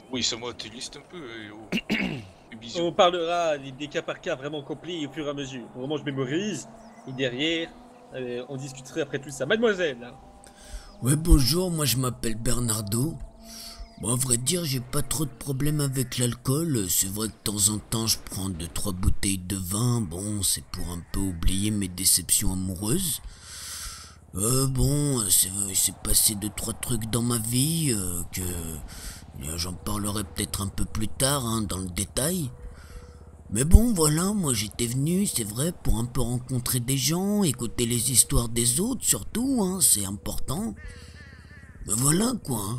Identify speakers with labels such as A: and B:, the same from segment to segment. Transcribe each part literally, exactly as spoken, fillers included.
A: Oui, ça m'atteliste un peu. Et oh. Et bisous.
B: On parlera des, des cas par cas vraiment complets au fur et à mesure. Vraiment, je mémorise. Et derrière, euh, on discuterait après tout ça. Mademoiselle, hein.
C: Ouais, bonjour, moi je m'appelle Bernardo. Bon, à vrai dire, j'ai pas trop de problèmes avec l'alcool. C'est vrai que de temps en temps, je prends deux trois bouteilles de vin. Bon, c'est pour un peu oublier mes déceptions amoureuses. Euh, bon, c'est c'est passé deux trois trucs dans ma vie euh, que euh, j'en parlerai peut-être un peu plus tard, hein, dans le détail. Mais bon, voilà, moi j'étais venu, c'est vrai, pour un peu rencontrer des gens, écouter les histoires des autres, surtout, hein, c'est important. Mais voilà, quoi, hein.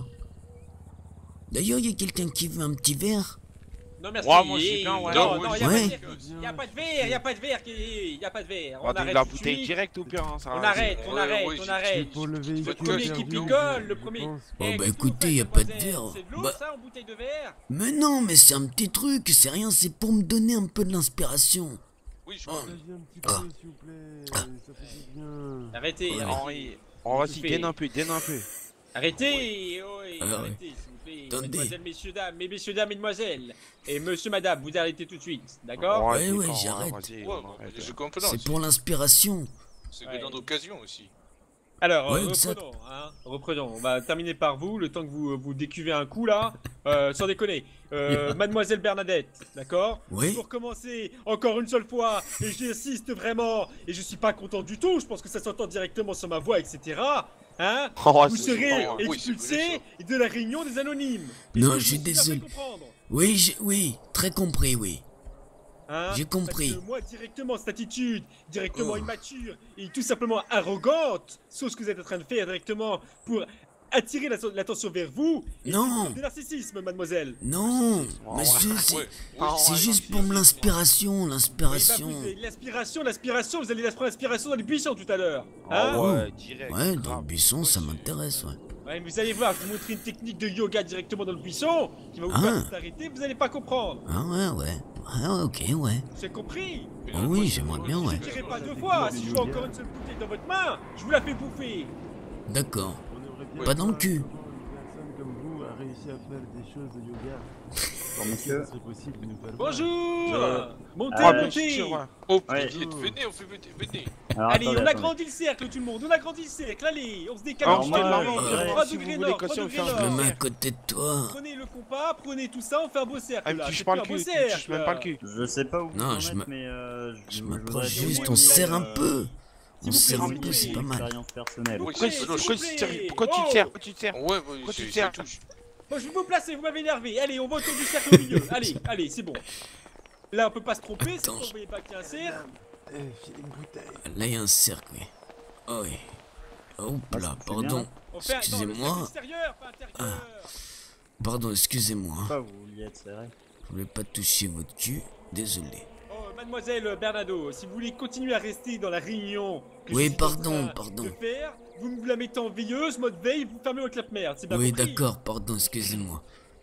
C: D'ailleurs, il y a quelqu'un qui veut un petit verre?
B: Non merci.
D: Ouais, moi, je suis bien, ouais.
B: Non, non, il
C: Ouais.
B: n'y a pas de verre, il n'y a pas de verre, il n'y a pas de verre.
D: On
B: On
D: va
B: arrête
D: la
B: tout de
D: bouteille
B: suite.
D: direct au pire, hein, ça
B: On
D: va.
B: arrête, on
A: Ouais,
B: arrête,
A: ouais,
B: on
A: c'est-
B: arrête.
E: Pour le
B: Le
E: véhicule
B: premier qui
E: perdu,
B: picole, le
E: je
B: premier.
E: pense.
C: Oh,
B: Eh,
C: bah,
B: qu'est-ce que vous
C: écoutez, y a
B: faites,
C: pas de
B: mademoiselle?
C: verre.
B: C'est de l'eau,
C: Bah-
B: ça, en bouteille de verre?
C: Mais non, mais c'est un petit truc, c'est rien, c'est pour me donner un peu de l'inspiration.
A: Oui, je
C: Oh.
E: Partagez un petit peu,
C: Ah.
E: s'il vous plaît. Ça fait du bien.
B: Arrêtez,
C: Ouais.
B: arrêtez.
D: Henri, oh, vas-y,
B: Fais-
D: déne un peu, déne un peu.
B: Arrêtez, oui,
C: Ah, ouais.
B: arrêtez, s'il vous plaît.
C: Attendez.
B: Mademoiselle, messieurs, dames, mais messieurs, dames, mesdemoiselles. Et monsieur, madame, vous arrêtez tout de suite, d'accord?
C: Ouais, ouais,
D: d'accord,
C: j'arrête.
D: vas-y,
A: Ouais,
D: on
A: bon,
D: arrête.
A: je comprends.
C: C'est pour l'inspiration.
A: C'est
B: Ouais.
A: grande occasion aussi.
B: Alors,
C: Ouais,
B: euh,
C: exact.
B: reprenons, hein, reprenons. On va terminer par vous, le temps que vous vous décuvez un coup là. Euh, sans déconner. Euh, Mademoiselle Bernadette, d'accord?
C: Oui.
B: Pour commencer, encore une seule fois, et j'insiste vraiment, et je suis pas content du tout, je pense que ça s'entend directement sur ma voix, et cetera. Hein?
D: Oh,
B: Vous
D: c'est-
B: serez
A: oh, oui, c'est
B: expulsé
A: vrai,
B: de la réunion des anonymes.
C: Non,
B: Est-ce que
C: je suis
B: vous avez
C: désolé.
B: comprendre?
C: Oui, j'ai- oui, très compris, oui.
B: Hein?
C: J'ai compris.
B: Parce que moi, directement, cette attitude, directement
C: Oh.
B: immature et tout simplement arrogante, sauf ce que vous êtes en train de faire directement pour attirer la- l'attention vers vous. et
C: Non.
B: c'est du narcissisme, mademoiselle.
C: Non,
D: Oh,
C: monsieur,
D: ouais.
C: c'est
A: Ouais.
D: Ah,
C: c'est
D: ouais,
C: juste
D: non,
C: pour
D: c'est-
C: l'inspiration,
B: Eh ben,
C: l'inspiration.
B: vous avez l'aspiration, l'aspiration, vous allez prendre l'inspiration dans les buissons tout à l'heure. Hein?
D: Ah
C: Oh.
D: ouais, direct.
C: Ouais, dans
D: grave.
C: le buisson, ça m'intéresse, ouais.
B: Ouais, mais vous allez voir, je vais vous montrer une technique de yoga directement dans le buisson qui va vous
C: Ah.
B: faire vous arrêter, vous allez pas comprendre.
C: Ah ouais, ouais. Ah, ok, ouais.
B: J'ai compris.
C: Ah oui, j'aimerais bien, ouais.
B: Je dirai pas deux fois, si je vois encore une seule bouteille dans votre main, je vous la fais bouffer.
C: D'accord.
E: On aimerait bien
C: Pas dans le
E: savoir
C: cul.
E: comment une personne comme vous a réussi à faire des choses de yoga.
F: Bon,
E: Est-ce
F: monsieur.
E: que ce serait possible de nous faire le voir?
B: Bonjour.
A: Euh,
B: Montez,
F: ah,
D: bien
B: montez.
D: sûr, ouais.
A: Oh,
F: Ouais.
A: venez, venez, on fait venez, venez.
F: Alors,
B: Allez,
F: attendez,
B: on
F: attendez.
B: agrandit le cercle, tout le monde. On agrandit le cercle. Allez, on se décale.
D: Alors,
B: on se
F: moi,
B: décale.
F: euh,
B: trois
F: euh,
B: degrés
D: si vous voulez
B: nord,
D: qu'aussi,
B: trois
D: on fait
B: degrés
D: un
C: Je me
B: nord.
C: mets à côté de toi.
B: Prenez le compas, prenez tout ça, on fait un beau cercle.
D: Ah, me
B: là.
D: touche
B: C'est
D: pas
B: plus
D: le
B: un beau
D: cul, tu me
B: cercle.
D: touches même pas le cul.
F: Je sais pas où vous
C: Non,
F: en
C: je
F: êtes,
C: me-
F: mais euh,
C: Je
F: voudrais
C: m'approche
F: témoigner,
C: juste, on serre un
F: euh,
C: peu.
B: S'il
C: On
B: vous
C: serre
B: plaît,
C: un
B: s'il
C: peu,
B: vous
C: c'est
B: plaît.
C: pas mal.
F: expérience personnelle.
A: Oui,
B: Pourquoi
A: c'est
B: s'il
A: logique.
B: vous
D: Pourquoi tu te
B: plaît.
D: sers Pourquoi tu te
B: Oh.
D: sers Pourquoi tu te sers
A: Ouais, ouais,
D: Pourquoi tu
A: c'est-
D: te sers
A: ça touche.
B: Bon, je vais vous placer, vous m'avez énervé. Allez, on va autour du cercle au milieu. Allez, allez, c'est bon. Là, on peut pas se tromper, c'est
C: Attends,
B: vous voyez pas qu'il y a un cercle.
E: Eh, filez une bouteille.
C: Là, il y a un cercle, oui. Oh, oui. Hop
F: Ah,
C: là,
F: c'est bien,
C: pardon.
F: là.
B: On fait un- non, le cercle
C: Excusez-moi.
B: extérieur, pas intérieur.
C: Pardon, excusez-moi. hein.
F: Pourquoi vous vouliez être serré?
C: Je voulais pas toucher votre cul. Désolé.
B: Oh, mademoiselle Bernardo, si vous voulez continuer à rester dans la réunion que
C: Oui,
B: je suis en
C: pardon,
B: train
C: pardon.
B: de faire, vous me la mettez en veilleuse, mode veille, vous fermez votre clap-merde, c'est bien
C: Oui,
B: compris.
C: d'accord, pardon, excusez-moi.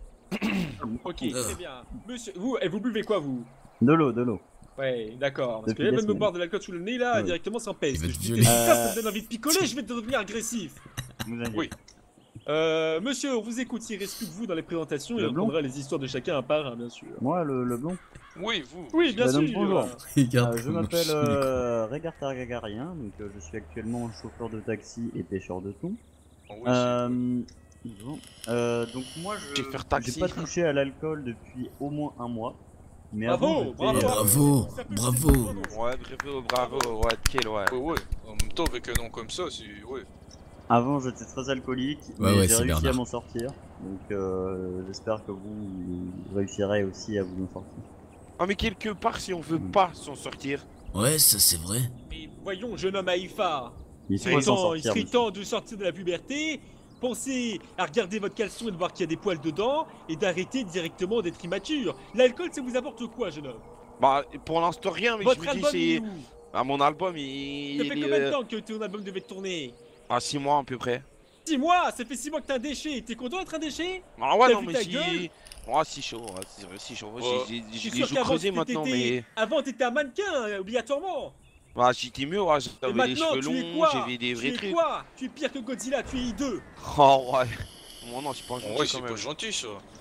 B: Ok,
C: Euh.
B: très bien. Monsieur, vous, et vous buvez quoi, vous?
F: De l'eau, de l'eau.
B: Ouais, d'accord. Parce que
F: Depuis
B: là,
F: des
B: même me
F: semaines.
B: boire de l'alcool sous le nez, là,
F: Ouais.
B: directement, ça pèse.
C: Il va
B: Je
C: te
B: dis,
C: violer.
B: ça, ça me donne envie de picoler, je vais devenir agressif.
F: Vous inquiétez.
A: Oui.
B: Euh, monsieur, on vous écoute, il reste plus que vous dans les présentations et
F: Le
B: on
F: blond
B: prendra les histoires de chacun un par un, bien sûr.
F: Moi, le, le blond.
A: Oui, vous.
B: Oui, bien
F: Bah, donc,
B: sûr.
F: bonjour.
C: Regarde
F: Euh, je m'appelle euh, Regarta Gagarien, donc euh, je suis actuellement chauffeur de taxi et pêcheur de thon.
A: Oh, oui,
F: Euh, bon. Euh, donc moi,
D: Tu
F: je
D: veux faire taxi.
F: j'ai pas touché à l'alcool depuis au moins un mois. Mais
B: Bravo,
F: avant, j'étais,
B: bravo.
F: euh,
C: Bravo,
B: Ça peut
C: bravo.
B: se faire,
D: Ouais, bravo, bravo, ouais, kill, ouais.
A: c'est- ouais, ouais. En même temps, avec un nom comme ça, c'est. Ouais.
F: Avant, j'étais très alcoolique,
C: Ouais,
F: mais
C: ouais,
F: j'ai
C: c'est
F: réussi à
C: Bernard.
F: m'en sortir. Donc euh, j'espère que vous réussirez aussi à vous en sortir.
D: Ah, mais quelque part, si on veut
F: Mm.
D: pas s'en sortir.
C: Ouais, ça c'est vrai.
B: Mais voyons, jeune homme Haïfa,
F: Il
B: il serait
F: faut s'en
B: temps, il
F: sortir.
B: serait
F: monsieur.
B: temps de sortir de la puberté, pensez à regarder votre caleçon et de voir qu'il y a des poils dedans, et d'arrêter directement d'être immature. L'alcool, ça vous apporte quoi, jeune homme?
D: Bah, pour l'instant, rien, mais
B: Votre
D: je me dis,
B: album, il est
D: c'est.
B: où?
D: Ah, mon album, il.
B: Ça fait
D: il
B: combien de
D: est, euh,
B: temps que ton album devait tourner?
D: À six mois, à peu près.
B: six mois. Ça fait six mois que t'es un déchet. T'es content d'être un déchet?
D: Ah, ouais,
B: T'as
D: non,
B: vu
D: mais
B: ta
D: si.
B: gueule?
D: Ouais, si chaud, ouais, c'est vrai, si chaud.
A: Ouais.
D: J'ai-
B: Je
D: J'ai
B: suis
D: j'ai
B: sûr
D: les joues
B: qu'avant,
D: creusées
B: t'étais-
D: maintenant,
B: t'étais-
D: mais.
B: Avant, t'étais un mannequin, euh, obligatoirement.
D: Bah, j'étais mieux, ouais, j'avais les
B: maintenant,
D: cheveux
B: tu es
D: longs,
B: quoi?
D: j'avais des
B: Tu
D: vrais
B: es
D: trucs.
B: quoi? Tu es pire que Godzilla, tu es hideux.
D: Oh, ouais. Bon, non, c'est pas
A: Oh,
D: gentil
A: ouais,
D: quand
A: c'est
D: même.
A: pas gentil ça.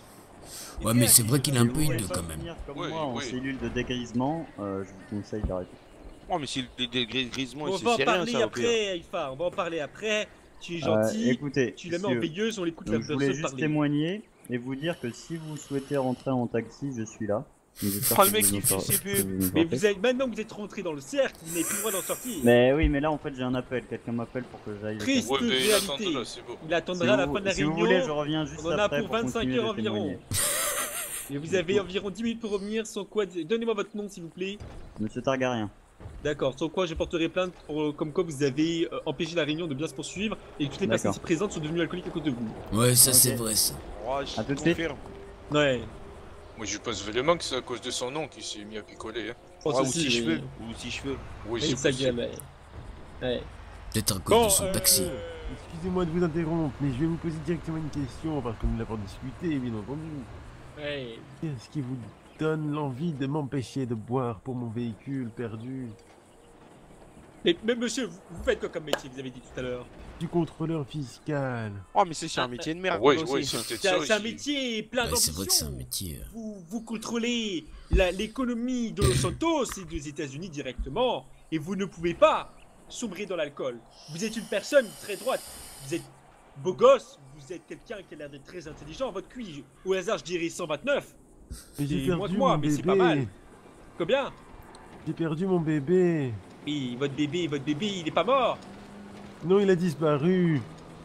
C: Ouais, mais c'est vrai qu'il est un
F: Si
C: peu
F: vous voulez
C: hideux
F: pas
C: quand même.
F: finir comme
A: Oui,
F: moi en
A: oui.
F: cellule de dégrisement, euh, je vous conseille d'arrêter.
D: Oh, mais c'est le dégrisement,
B: On
D: c'est
B: va en
D: rien
B: parler
D: ça. au pire.
B: après, Aïfa, on va en parler après. Tu es
F: Euh,
B: gentil,
F: écoutez,
B: tu la mets en
F: monsieur,
B: veilleuse, on l'écoute la
F: donc je voulais
B: personne
F: juste
B: parler.
F: témoigner et vous dire que si vous souhaitez rentrer en taxi, je suis là. Donc, j'espère
D: Ah,
F: que
D: le mec,
F: vous
D: il
F: en
D: fait
F: sortez-
D: ses
F: que
D: pubs.
F: vous en
B: Mais
F: sortez.
B: vous avez, maintenant que vous êtes rentré dans le cercle, vous n'avez plus le droit d'en sortir.
F: Mais oui, mais là en fait j'ai un appel, quelqu'un m'appelle pour que j'aille.
B: Triste
A: Ouais, mais
B: réalité.
A: attends, là, c'est bon.
B: Il
F: Si
B: attendra la
F: vous,
B: fin de la
F: si vous
B: réunion.
F: voulez, je reviens juste
B: On en a
F: après
B: pour
F: pour
B: vingt-cinq
F: continuer
B: heures
F: de
B: environ.
F: témoigner.
B: Et vous avez environ dix minutes pour revenir, sans quoi... Donnez-moi votre nom s'il vous plaît.
F: Monsieur Targaryen.
B: D'accord, sans quoi je porterai plainte pour, comme quoi vous avez euh, empêché la réunion de bien se poursuivre et que toutes les personnes
F: D'accord.
B: ici présentes sont devenues alcooliques à cause de vous.
C: Ouais, ça
F: Ok.
C: c'est vrai ça.
D: Ouais, je
F: À tout de suite.
D: confirme.
B: Ouais.
A: Moi, je pense vraiment que c'est à cause de son nom qu'il s'est mis à picoler. Hein.
B: Je pense
D: Ouais, ou
B: aussi,
D: six
B: mais-
D: cheveux. Ou six cheveux.
A: Oui,
B: Et
A: c'est
B: sa
A: possible.
B: gueule, ouais. Ouais.
C: Peut-être à cause
B: Bon,
C: de son
B: euh,
C: taxi.
E: Excusez-moi de vous interrompre, mais je vais vous poser directement une question parce qu'on ne l'a pas discuté, bien entendu.
B: Ouais.
E: Qu'est-ce qui vous donne l'envie de m'empêcher de boire pour mon véhicule perdu?
B: Mais, mais monsieur, vous, vous faites quoi comme métier, vous avez dit tout à l'heure?
E: Du contrôleur fiscal.
D: Oh, mais c'est c'est un
B: Ah,
D: métier de merde.
A: Oui,
D: aussi.
A: oui, c'est peut-être
B: C'est
A: ça
B: un- c'est un
A: aussi.
B: métier plein
C: Ouais, c'est vrai que c'est un
B: d'ambition.
C: métier. euh.
B: Vous, vous contrôlez la- l'économie de Los Santos et des États-Unis directement, et vous ne pouvez pas sombrer dans l'alcool. Vous êtes une personne très droite, vous êtes beau gosse, vous êtes quelqu'un qui a l'air d'être très intelligent. Votre Q I, au hasard, je dirais cent vingt-neuf.
E: Mais j'ai
B: Et
E: perdu
B: moins que moi,
E: mon
B: mais c'est
E: bébé.
B: pas mal. Combien?
E: J'ai perdu mon bébé.
B: Oui, votre bébé, votre bébé, il est pas mort.
E: Non, il a disparu.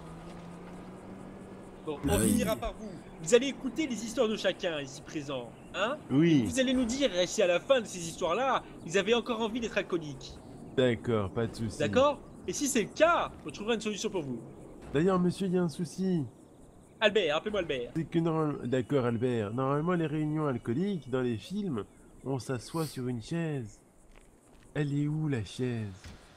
B: Bon,
C: Ah
B: on
C: oui.
B: finira par vous. Vous allez écouter les histoires de chacun ici présent, hein?
F: Oui.
B: Vous allez nous dire si à la fin de ces histoires-là, vous avez encore envie d'être alcoolique.
E: D'accord, pas de souci.
B: D'accord? Et si c'est le cas, on trouvera une solution pour vous.
E: D'ailleurs, monsieur, il y a un souci.
B: Albert, appelez-moi Albert.
E: C'est que normalement... D'accord, Albert. Normalement, les réunions alcooliques, dans les films, on s'assoit sur une chaise. Elle est où, la chaise?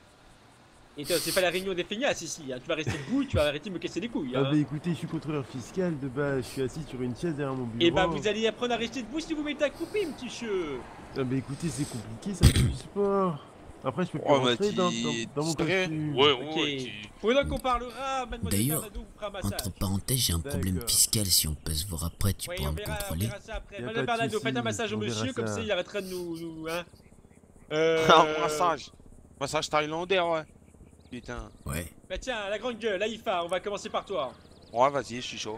B: Et toi, c'est pas la réunion des feignasses ici, hein. Tu vas rester debout, tu vas arrêter de me casser les couilles,
E: Ah
B: hein.
E: bah écoutez, je suis contrôleur fiscal, de base, je suis assis sur une chaise derrière mon bureau.
B: Et bah vous allez apprendre à rester debout si vous mettez à couper, petit cheveu.
E: Ah bah écoutez, c'est compliqué, ça fait du sport. Après, je peux plus
D: Oh, bah,
E: rentrer dans,
D: t'es-
E: dans, dans mon
D: t'es sérieux
E: costume.
A: Ouais,
B: Ok.
A: ouais, tu-
B: Pendant qu'on parlera, mademoiselle
C: D'ailleurs,
B: Bernardo vous fera un massage.
C: Entre parenthèses, j'ai un problème
E: D'accord.
C: fiscal. Si on peut se voir après, tu
B: Oui,
C: pourras
B: on
C: me
B: verra, on
C: contrôler.
B: verra ça après.
E: Y a
B: Madame
E: pas de
B: Bernardo, faites un
E: souci,
B: massage au
E: on verra
B: monsieur, comme
E: ça.
B: ça il arrêtera de nous... nous hein. Euh...
D: Un massage. Massage thaïlandais, ouais. Putain.
C: Ouais.
B: Bah tiens, la grande gueule, Aïfa, on va commencer par toi.
D: Ouais, vas-y, je suis chaud.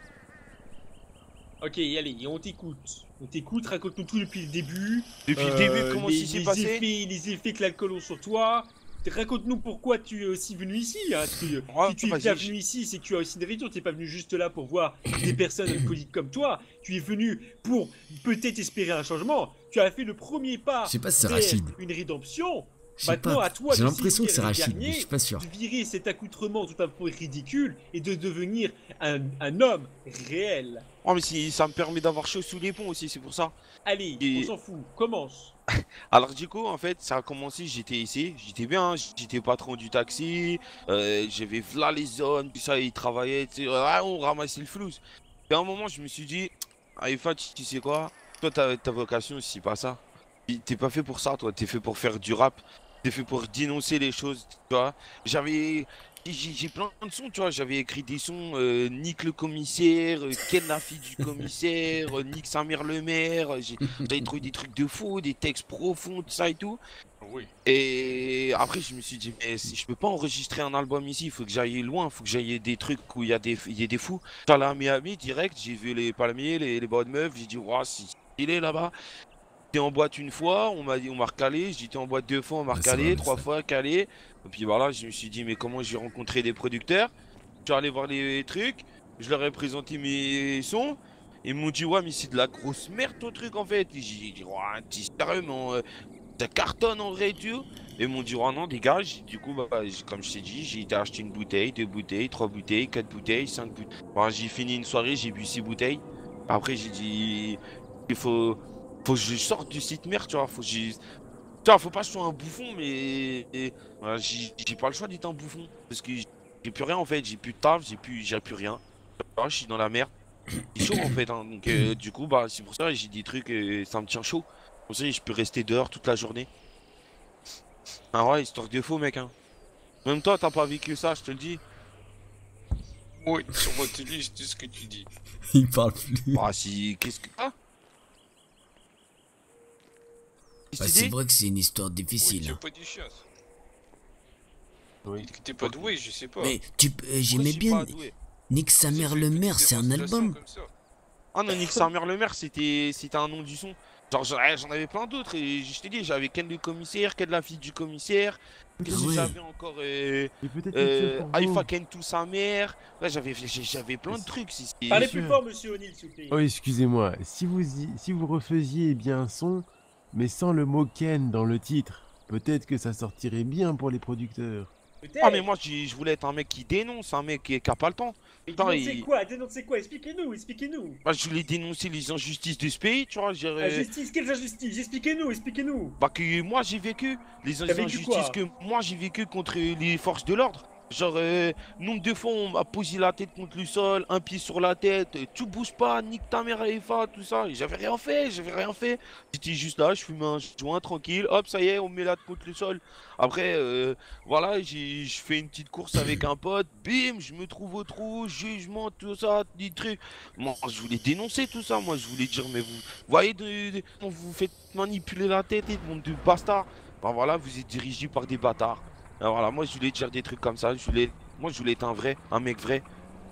B: Ok, allez, on t'écoute. On t'écoute, raconte-nous tout depuis le début.
D: Depuis le
B: Euh,
D: début, comment
B: les,
D: ça s'est
B: les
D: passé?
B: effets, les effets que l'alcool a sur toi. Raconte-nous pourquoi tu es aussi venu ici. Hein, parce que
D: Ouais,
B: si tu es
D: vas-y,
B: bien
D: je-
B: venu ici, c'est que tu as aussi une raison. Tu n'es pas venu juste là pour voir des personnes alcooliques comme toi. Tu es venu pour peut-être espérer un changement. Tu as fait le premier pas
C: Je sais pas si c'est
B: vers
C: Rachid.
B: une rédemption.
C: Je sais
B: Maintenant,
C: pas.
B: à toi
C: J'ai
B: de
C: l'impression que c'est
B: saisir les
C: Rachid, mais
B: derniers,
C: je suis pas sûr.
B: de virer cet accoutrement tout à fait ridicule et de devenir un, un homme réel.
D: Oh, mais si, ça me permet d'avoir chaud sous les ponts aussi, c'est pour ça.
B: Allez,
D: Et-
B: on s'en fout. Commence.
D: Alors du coup, en fait, ça a commencé, j'étais ici, j'étais bien, j'étais patron du taxi, euh, j'avais v'là les hommes, tout ça, ils travaillaient, tu sais, ah, on ramassait le flouze. Et à un moment, je me suis dit, Aïfa, tu, tu sais quoi, toi, ta, ta vocation, c'est pas ça. T'es pas fait pour ça, toi, t'es fait pour faire du rap, t'es fait pour dénoncer les choses, tu vois. J'avais... J'ai j'ai plein de sons, tu vois, j'avais écrit des sons, euh, Nick le commissaire, euh, Ken la fille du commissaire, euh, Nick sa mère le maire, j'ai- j'avais trouvé des trucs de fou, des textes profonds, tout ça et tout.
A: Oui.
D: Et après, je me suis dit, mais si je peux pas enregistrer un album ici, il faut que j'aille loin, il faut que j'aille des trucs où il y, a des- il y a des fous. J'allais à Miami direct, j'ai vu les palmiers, les, les bonnes meufs, j'ai dit, waouh, si il est là-bas. J'étais en boîte une fois, on m'a dit, on m'a recalé, j'étais en boîte deux fois, on m'a
C: Ah, c'est
D: recalé,
C: vrai,
D: trois
C: ça.
D: fois calé. Et puis voilà, je me suis dit, mais comment j'ai rencontré des producteurs? Je suis allé voir les trucs, je leur ai présenté mes sons. Ils m'ont dit, ouais, mais c'est de la grosse merde ton truc en fait. Et j'ai dit, ouais, t'es sérieux, mais on, euh, ça cartonne en vrai et tout. Et ils m'ont dit, ouais, non, dégage. Du coup, bah, j'ai- comme je t'ai dit, j'ai été acheter une bouteille, deux bouteilles, trois bouteilles, quatre bouteilles, cinq bouteilles. Bon, j'ai fini une soirée, j'ai bu six bouteilles. Après, j'ai dit, il faut, faut que je sorte du site merde, tu vois. Faut que j'ai. Tu vois, faut pas que je sois un bouffon, mais et, voilà, j'ai j'ai pas le choix d'être un bouffon. Parce que j'ai plus rien en fait, j'ai plus de taf, j'ai plus, j'ai plus rien. Voilà, je suis dans la merde. C'est chaud en fait, hein. Donc euh, du coup, bah c'est pour ça que j'ai des trucs, euh, ça me tient chaud. Comme ça, je peux rester dehors toute la journée. Ah ouais, histoire de faux, mec. Hein. Même toi, t'as pas vécu ça, je te le dis.
A: Oui, sur ma télé, je dis ce que tu dis.
C: Il parle plus.
D: Ah si, qu'est-ce que... Ah Qu'est-ce
C: Bah,
D: que tu
C: c'est
D: dis?
C: vrai que c'est une histoire
A: Oui,
C: difficile.
A: tu as
C: hein.
A: pas dit chiasse.
E: Oui.
A: Que t'es pas doué, je sais pas.
C: Mais tu, peux- euh,
D: Pourquoi je
C: j'aimais
D: suis
C: bien
D: pas doué?
C: Nique sa
A: C'est
C: mère
A: fait
C: le
A: une
C: maire,
A: petite
C: c'est un
A: démonstration
C: album.
A: comme ça.
D: Ah non, Nick sa mère le maire, c'était c'était un nom du son. Genre j'en j'en avais plein d'autres et je t'ai dit, j'avais Ken le commissaire, Ken la fille du commissaire. Qu'est-ce que
C: Ouais.
D: j'avais encore euh,
E: Et peut-être
D: euh,
E: une chose pour vous.
D: Alpha Ken tout sa mère. Ouais, j'avais j'ai- j'avais plein de trucs. si- si-
B: Parlez
E: Monsieur.
B: plus fort, monsieur O'Neill, s'il vous plaît.
E: Oh, excusez-moi. Si vous, y- si vous refaisiez bien un son, mais sans le mot Ken dans le titre, peut-être que ça sortirait bien pour les producteurs.
B: Peut-être.
D: Ah mais moi j'ai- je voulais être un mec qui dénonce, un mec qui, qui a pas le temps.
B: Mais
D: Attends,
B: dénoncez
D: il-
B: quoi Dénoncez quoi Expliquez-nous, expliquez-nous.
D: Bah, je voulais dénoncer les injustices de ce pays, tu vois. j'ai-
B: Injustice, quelle injustice Expliquez-nous, expliquez-nous.
D: Bah que moi j'ai vécu les
B: T'as vécu
D: injustices
B: quoi
D: que moi j'ai vécu contre les forces de l'ordre. Genre euh, nombre de fois on m'a posé la tête contre le sol, un pied sur la tête, euh, tu bouges pas, nique ta mère F A, tout ça. Et j'avais rien fait, j'avais rien fait. J'étais juste là, je fume un joint tranquille, hop ça y est, on me met la tête contre le sol. Après euh, voilà, j'ai je fais une petite course avec un pote, bim, je me trouve au trou, jugement, tout ça, des trucs. Moi je voulais dénoncer tout ça, moi je voulais dire mais vous voyez de, de- vous vous faites manipuler la tête et monde de bastards. Bah voilà, vous êtes dirigé par des bâtards. Alors voilà, moi je voulais dire des trucs comme ça, je voulais, moi je voulais être un vrai, un mec vrai.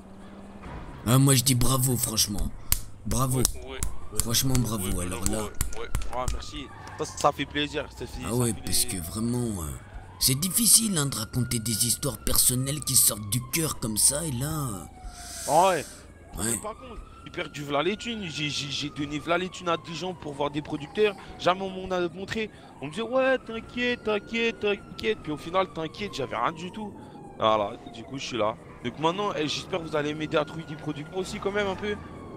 C: Ah, moi je dis bravo, franchement. Bravo.
A: Ouais, ouais,
C: Franchement, bravo.
A: ouais,
C: Alors
A: ouais,
C: là.
A: ouais.
D: Ah merci, ça, ça fait plaisir. Ça fait,
C: Ah
D: ça
C: ouais,
D: fait
C: parce
D: les-
C: que vraiment. euh, c'est difficile hein, de raconter des histoires personnelles qui sortent du cœur comme ça, et là.
D: Ah ouais,
C: euh, ouais.
D: mais par contre, j'ai perdu v'là les thunes, j'ai j'ai- j'ai donné v'là les thunes à des gens pour voir des producteurs, jamais on m'en a montré. On me disait ouais t'inquiète, t'inquiète, t'inquiète, puis au final t'inquiète, j'avais rien du tout. Voilà, du coup je suis là. Donc maintenant, eh, j'espère que vous allez m'aider à trouver des producteurs aussi quand même un peu.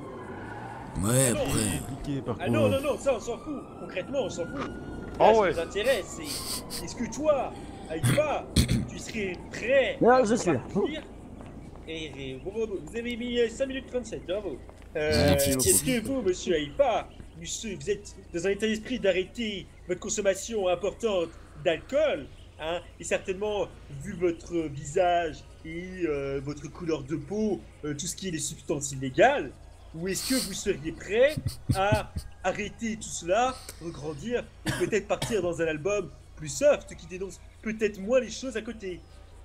C: Ouais,
B: Ah non,
C: après.
E: C'est compliqué par
B: Ah
E: contre.
B: non, non, non, ça on s'en fout. Concrètement, on s'en fout.
D: Ah
B: Là,
D: ouais.
B: Ce qui nous intéresse, c'est est-ce que toi, Aïfa, tu serais prêt
F: Non,
B: à
F: je suis là.
B: partir et, et- bon, bon, bon, vous avez mis euh, cinq minutes trente-sept, bravo. Euh,
C: Merci
B: Est-ce
C: beaucoup.
B: que vous, monsieur Aïfa, vous, se- vous êtes dans un état d'esprit d'arrêter votre consommation importante d'alcool hein, et certainement, vu votre visage et euh, votre couleur de peau, euh, tout ce qui est les substances illégales, ou est-ce que vous seriez prêt à arrêter tout cela, regrandir et peut-être partir dans un album plus soft qui dénonce peut-être moins les choses à côté?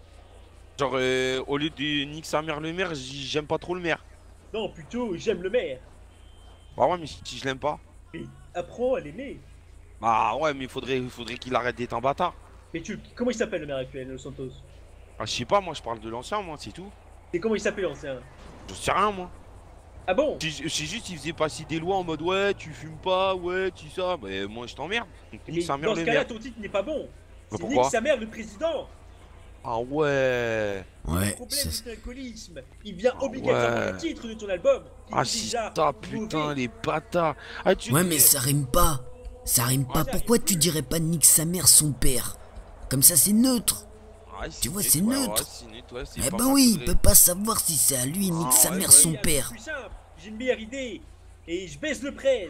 D: Genre euh, au lieu de nique sa mère le maire, j- j'aime pas trop le maire.
B: Non, plutôt j'aime le maire.
D: Bah ouais mais si si je l'aime pas.
B: Mais apprends à l'aimer.
D: Bah ouais mais faudrait, faudrait qu'il arrête d'être un bâtard.
B: Mais tu, comment il s'appelle le maire actuel, Los Santos?
D: Ah je sais pas, moi je parle de l'ancien moi, c'est tout.
B: Et comment il s'appelle l'ancien?
D: Je sais rien moi.
B: Ah bon?
D: C'est c'est juste il faisait passer des lois en mode ouais tu fumes pas, ouais tu ça, bah moi je t'emmerde. Donc
B: Mais
D: nique sa mère
B: dans ce
D: le
B: cas-là,
D: maire.
B: ton titre n'est pas bon.
D: Bah,
B: C'est
D: pourquoi
B: nique sa mère le président.
D: Ah ouais.
B: Le
C: Ouais,
B: problème
C: ça,
B: de l'alcoolisme, il vient
D: Ah
B: obligatoirement
D: ouais.
B: le titre de ton album. qui
D: Ah
B: est
D: si
B: déjà
D: ça putain
B: mauvais.
D: les bâtards. Ah tu
C: ouais,
D: dis-
C: mais ça rime pas. Ça rime pas.
B: ça
C: Pourquoi
B: rime
C: tu
B: plus.
C: dirais pas nique sa mère son père? Comme ça, c'est neutre.
D: Ah,
C: tu vois,
D: net,
C: c'est
D: ouais,
C: neutre.
D: ouais, c'est net, ouais, c'est
C: Eh
D: pas
C: ben
D: mal,
C: oui, il
D: faudrait-
C: peut pas savoir si c'est à lui, nique
D: Ah
C: sa
D: ouais,
C: mère
D: ouais.
C: son
B: Il y a un
C: père.
B: truc plus simple. J'ai une meilleure idée. Et je baisse le presse.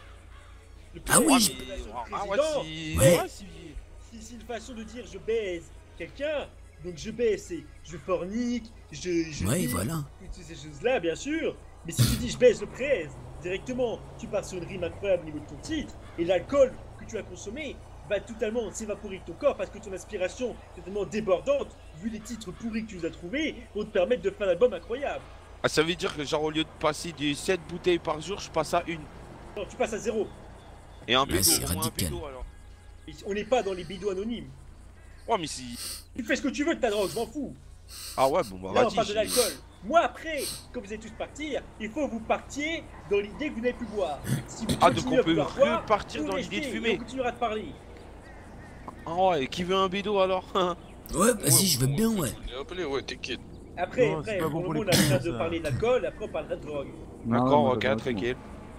B: Le
C: Ah oui,
B: presse,
C: je-
B: c'est une relation de
D: Ah ouais,
B: président.
D: si...
C: Ouais.
D: ouais, si-
B: Si c'est une façon de dire je baise quelqu'un, donc je baise, c'est je fornique, je. je
C: Ouais,
B: nique,
C: voilà.
B: Toutes ces choses-là, bien sûr. Mais si tu dis je baise le presse, directement, tu pars sur une rime incroyable au niveau de ton titre, et l'alcool que tu as consommé va totalement s'évaporer de ton corps parce que ton inspiration est tellement débordante, vu les titres pourris que tu nous as trouvés, vont te permettre de faire un album incroyable.
D: Ah, ça veut dire que genre au lieu de passer de sept bouteilles par jour, je passe à une.
B: Non, tu passes à zéro.
D: Et un
C: Ouais,
D: bédo,
C: c'est
D: au moins un
C: radical.
D: bédo, alors.
B: Et on n'est pas dans les bédos anonymes.
D: Ouais mais si...
B: Tu fais ce que tu veux de ta drogue, je m'en fous.
D: Ah ouais bon bah
B: Là, on
D: vas-y.
B: parle de
D: j'ai-
B: l'alcool. Moi, après, quand vous allez tous partir, il faut que vous partiez dans l'idée que vous n'avez plus boire. Si vous
D: Ah donc
B: continuez
D: on
B: à
D: peut
B: vouloir boire,
D: repartir
B: vous
D: dans l'idée de
B: restez, et
D: fumer.
B: on continuera de parler.
D: Ah ouais, qui veut un bédo alors?
C: Ouais, vas-y, je veux bien, ouais.
A: On est appelé, ouais, t'inquiète.
B: Après,
E: Non,
B: après,
E: c'est pas
B: pour
E: bon
B: le
E: pour
B: moment,
E: les
B: on a besoin
E: poumons,
B: de
E: ça.
B: parler d'alcool, après on parlera de drogue.
D: D'accord,
F: moi,
D: ok,
F: ça me
D: tranquille.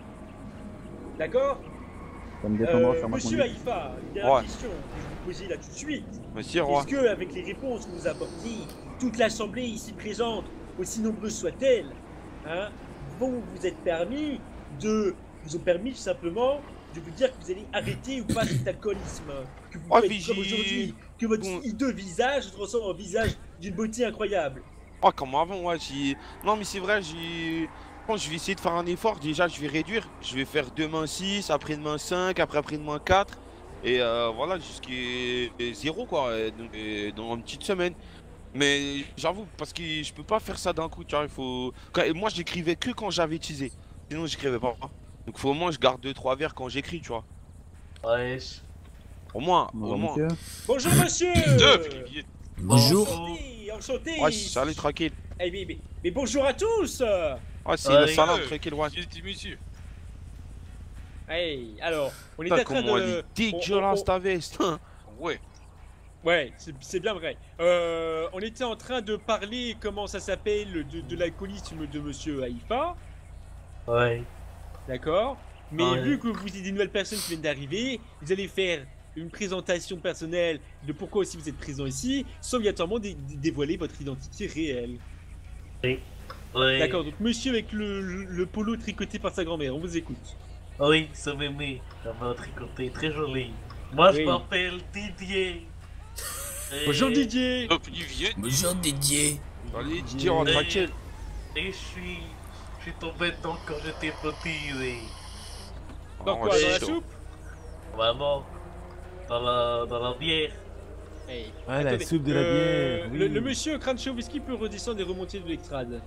B: D'accord
F: Ça me détendra
B: euh,
F: sur ma
B: Monsieur
F: conduite.
B: Haïfa, une dernière
D: Ouais.
B: question que je vais vous poser là tout de suite.
D: Monsieur Roi.
B: Est-ce que, avec les réponses que vous apportez, toute l'assemblée ici présente, aussi nombreuse soit-elle, hein, vont vous être permis de, vous ont permis tout simplement de vous dire que vous allez arrêter ou pas cet alcoolisme, que vous
D: Ah,
B: faites
D: mais
B: comme
D: j'ai-
B: aujourd'hui, que votre
D: Bon.
B: hideux visage se transforme en visage d'une beauté incroyable.
D: Oh, comme avant, ouais, j'ai... Non, mais c'est vrai, j'ai... Je pense que je vais essayer de faire un effort. Déjà, je vais réduire. Je vais faire demain six, après-demain cinq, après après-demain quatre. Et euh, voilà, jusqu'à zéro, quoi. Et donc, et dans une petite semaine. Mais j'avoue, parce que je peux pas faire ça d'un coup, tu vois, il faut... Quand... et moi, j'écrivais que quand j'avais utilisé. Sinon, j'écrivais pas. Donc, faut au moins, je garde deux trois verres quand j'écris, tu vois.
G: Ouais.
D: Au moins,
F: Bonjour,
D: au moins.
F: monsieur.
B: Bonjour monsieur.
A: Deux, puis Olivier.
C: Bonjour.
B: Enchanté, enchanté.
D: Ouais, salut, tranquille.
B: Eh, mais, mais, mais bonjour à tous.
D: Ouais, c'est
G: Ouais,
D: le salam,
A: Euh,
D: tranquille, ouais.
A: J'ai dit monsieur.
B: Hey, alors, on est
D: Putain,
B: en train
D: comment elle
B: de...
D: est dégueulasse,
B: on-
D: ta veste.
A: Ouais.
B: Ouais, c'est c'est bien vrai. Euh, on était en train de parler, comment ça s'appelle, de, de l'alcoolisme de monsieur Haïfa,
G: Ouais.
B: d'accord? Mais
G: Ouais.
B: vu que vous êtes des nouvelles personnes qui viennent d'arriver, vous allez faire une présentation personnelle de pourquoi aussi vous êtes présent ici, sans obligatoirement dé- dé- dévoiler votre identité réelle.
G: Ouais.
B: D'accord, donc monsieur avec le, le, le polo tricoté par sa grand-mère, on vous écoute.
G: Oui, c'est mémé. Ça m'a tricoté, très joli. Moi,
B: Oui.
G: je m'appelle Didier. Et-
B: Bonjour Didier.
A: Hop, Olivier.
C: Bonjour Didier.
D: Allez, Didier, rentre
G: Et-
D: tranquille.
G: Et je suis... Je suis tombé dedans quand j'étais petit, oui.
B: Dans
D: Oh,
B: quoi, dans la
D: chaud.
B: soupe?
G: Vraiment. Dans la, dans la bière.
B: Hey,
E: Ah, la
B: attendez,
E: soupe de la
B: euh,
E: bière.
B: Le,
E: oui.
B: le monsieur au crâne chauve, est-ce qu'il peut redescendre et remonter de l'extrade?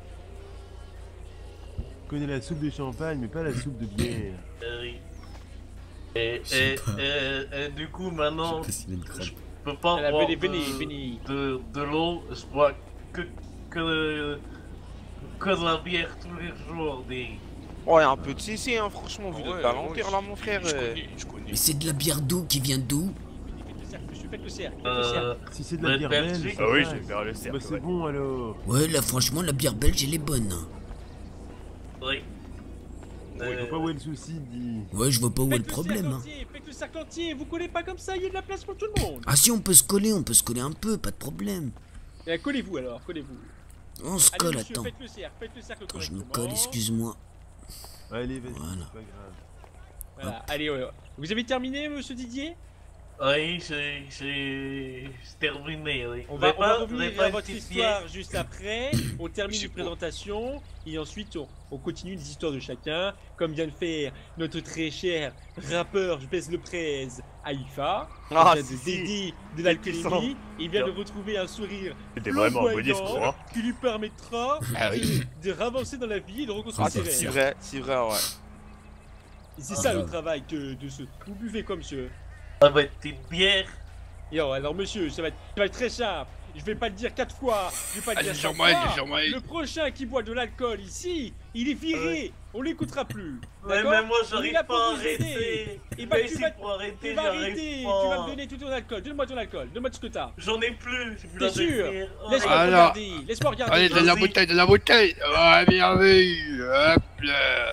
E: Je connais la soupe de champagne, mais pas la soupe de bière.
G: Euh, oui. Et,
C: Je sais
G: et,
C: pas.
G: et, et du coup, maintenant,
C: Je sais pas s'il a une crabe.
G: je peux pas
B: Voilà,
G: boire
B: venez, venez,
G: de,
B: venez.
G: de, de l'eau. Je bois que, que, que de la bière tous les jours. Des...
D: Ouais, un peu de C C, hein, franchement, vu
A: Ouais,
D: de Palantir,
A: ouais,
D: là, mon frère.
A: Je
D: euh.
A: connais, je connais.
C: Mais c'est de la bière d'où qui vient d'où?
B: Faites le cercle, monsieur, faites le cercle, faites le
G: Euh,
B: cercle.
E: Si c'est de la
G: Ouais,
E: bière
G: Belgique.
E: belge,
G: Ah
E: ça
G: oui,
E: passe.
G: je vais
H: faire le
E: Bah
H: cercle,
E: c'est
H: ouais.
E: bon alors.
C: Ouais, là franchement, la bière belge, elle est bonne.
G: oui.
E: Je vois pas où est le souci, dit.
C: Ouais, je vois pas où est le
B: Faites
C: problème.
B: cercle
C: hein.
B: entier, faites le cercle entier, vous collez pas comme ça, il y a de la place pour tout le monde.
C: Ah si, on peut se coller, on peut se coller un peu, pas de problème.
B: Eh, collez-vous alors, collez-vous.
C: On se
B: Allez
C: colle,
B: monsieur,
C: attends.
B: faites le cercle, faites le cercle
C: Attends, je me
B: correctement.
C: colle, excuse-moi.
E: Allez, vas-y,
C: Voilà.
E: c'est pas grave.
B: Voilà, allez, ouais, ouais. Vous avez terminé, monsieur Didier?
G: Oui, j'ai j'ai- j'ai terminé. Oui.
B: On
G: Vous
B: va,
G: avez
B: on va
G: pas- vous
B: revenir
G: avez pas
B: à
G: une
B: votre
G: petite
B: histoire juste après. On termine
A: C'est
B: une
A: beau.
B: présentation et ensuite on, on continue les histoires de chacun, comme vient de faire notre très cher rappeur, je baisse le prez, Haïfa,
H: Ah,
B: qui vient
H: si,
B: de
H: si.
B: dédier de l'alcoolémie. Il vient de
H: Bien.
B: retrouver un sourire
H: C'était vraiment un bon
B: flamboyant
H: discours, hein.
B: qui lui permettra
A: Ah oui.
B: de, de ravancer dans la vie et de reconstruire
D: Ah,
B: ses
D: c'est
B: rêves.
D: vrai, c'est vrai, ouais.
B: Et c'est
C: Ah,
B: ça
C: grave.
B: le travail que de ce. Vous buvez comme monsieur.
G: Ça va être une bière.
B: Yo, alors monsieur, ça va, être, ça va être très simple. Je vais pas le dire quatre fois. Je vais pas le
A: Allez,
B: dire cinq
A: Jean-Maël,
B: fois.
A: Jean-Maël.
B: Le prochain qui boit de l'alcool ici, il est viré. On l'écoutera plus.
G: Ouais,
B: D'accord
G: mais moi,
B: On est
G: j'arrive
B: là pour
G: pas à
B: vous aider.
G: arrêter.
B: Et bah
G: Mais
B: tu
G: si
B: vas,
G: pour arrêter,
B: tu vas
G: j'arrive
B: arrêter.
G: pas.
B: Tu vas me donner tout ton alcool. Donne-moi ton alcool. Donne-moi tout ce que t'as.
G: J'en ai plus. j'ai plus
B: T'es
G: la
B: sûr
G: bière. Oh,
B: Laisse-moi
A: Alors.
B: regarder. Laisse-moi regarder.
A: Allez, donne la
G: Vas-y.
A: bouteille, donne la bouteille. Ouais, bien vu. Hop là.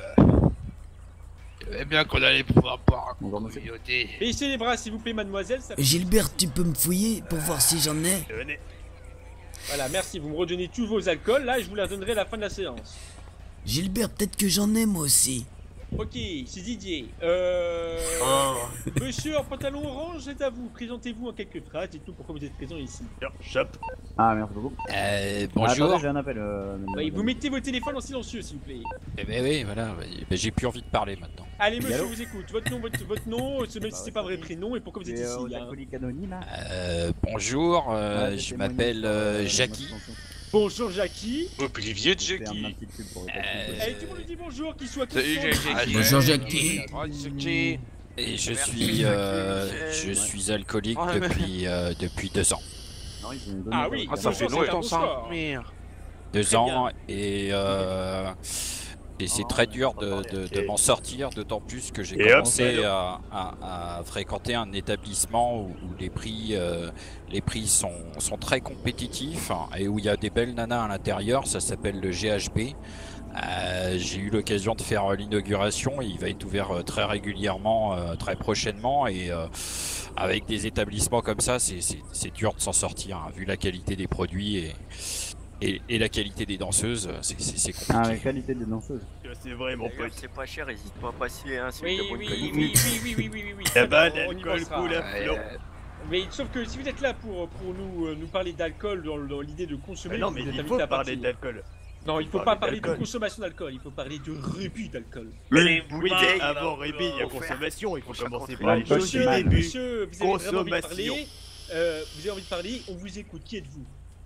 A: Eh bien qu'on allait pouvoir boire
F: Bonjour,
A: en
F: monsieur.
A: communauté.
B: Baissez les bras s'il vous plaît, mademoiselle. Ça-
C: Gilbert, tu peux me fouiller pour voir si j'en ai?
H: Venez.
B: Voilà, merci. Vous me redonnez tous vos alcools. Là, je vous la donnerai à la fin de la séance.
C: Gilbert, peut-être que j'en ai moi aussi.
B: Ok, c'est Didier. Euh...
G: Oh.
B: Monsieur en pantalon orange, c'est à vous. Présentez-vous en quelques phrases. Dites-nous pourquoi vous êtes présent ici.
H: Tiens, chope.
F: Ah, merci beaucoup.
I: Euh,
F: Ah,
I: bonjour.
F: attendez, j'ai un appel. Euh,
B: Oui,
F: mademoiselle.
B: vous mettez vos téléphones en silencieux, s'il vous plaît.
I: Eh ben oui, voilà. Ben, j'ai plus envie de parler maintenant.
B: Allez, monsieur,
F: allô
B: je vous écoute. Votre nom, votre, votre nom, ce- même
F: Bah
B: si
F: ouais,
B: c'est pas vrai
F: oui.
B: prénom, et pourquoi vous êtes
F: C'est
B: ici
F: euh, aux
B: hein.
F: alcooliques anonymes, là.
I: Euh, bonjour, euh,
F: Ouais,
I: je
F: c'était
I: m'appelle
F: mon-
I: euh,
F: euh,
I: Jackie.
F: mon attention.
B: Bonjour, Jackie.
A: Hop, Olivier,
F: Je vais faire ma
A: Jackie.
F: petite pub pour le
I: Euh,
F: taxi.
B: Allez, tout le monde lui dit bonjour, qu'il soit
D: Salut,
B: conscient.
D: Jackie.
A: Allez.
C: Bonjour Jackie.
D: Oh, Jackie.
I: Et je
D: Merci,
I: suis, euh,
D: Jackie.
I: je suis alcoolique
D: Ouais, mais-
I: depuis, euh, depuis deux ans.
F: Non, ils ont donné
B: Ah
F: leur
B: oui,
D: Ah,
F: carte.
D: ça
B: Bonjour,
D: fait
B: c'est un
D: longtemps
B: beau
D: ça.
B: soir.
D: Merde.
I: Deux
B: Très
I: ans et, euh, et c'est
F: Oh,
I: très
F: mais
I: dur
F: on va
I: de,
F: parler,
I: de,
H: ok.
I: de m'en sortir, d'autant plus que j'ai
H: Et hop,
I: commencé
H: alors.
I: à, à- à fréquenter un établissement où, où les prix, euh, les prix sont, sont très compétitifs hein, et où il y a des belles nanas à l'intérieur. Ça s'appelle le G H B. Euh, j'ai eu l'occasion de faire euh, l'inauguration. Il va être ouvert euh, très régulièrement, euh, très prochainement, et euh, avec des établissements comme ça, c'est- c'est c'est dur de s'en sortir, hein, vu la qualité des produits et, et, et la qualité des danseuses. C'est c'est- c'est
F: Ah, la
I: compliqué.
F: qualité des danseuses.
H: C'est vrai, mon
J: D'ailleurs,
H: pote.
J: c'est pas cher, hésite pas à passer un
B: Oui,
J: suite de
B: oui,
J: bonne
B: oui,
J: qualité.
B: oui, oui, oui, oui, oui, oui, oui.
H: La balle,
B: On y
H: l'alcool
B: pensera.
H: coule à
J: Ouais,
H: flot.
J: euh,
B: Mais sauf que si vous êtes là pour, pour nous, euh, nous parler d'alcool dans, dans l'idée de consommer,
E: Mais non,
B: vous
E: mais
B: êtes
E: il
B: invité
E: faut
B: à
E: parler
B: partir.
E: d'alcool.
B: Non, il faut
E: parler
B: pas parler de
E: d'alcool.
B: consommation d'alcool, il faut parler de rebut d'alcool.
E: Oui, oui,
G: bouteilles,
E: avant
G: là,
E: rébit, il y a
G: offert.
E: consommation, il faut
G: Pour
E: commencer
G: chaque
E: par les
F: entrée.
E: choses du
B: Monsieur,
F: mal.
E: début.
B: monsieur, vous avez vraiment envie de
E: Consommation.
B: parler. Euh, vous avez envie de parler, on vous écoute. Qui êtes-vous?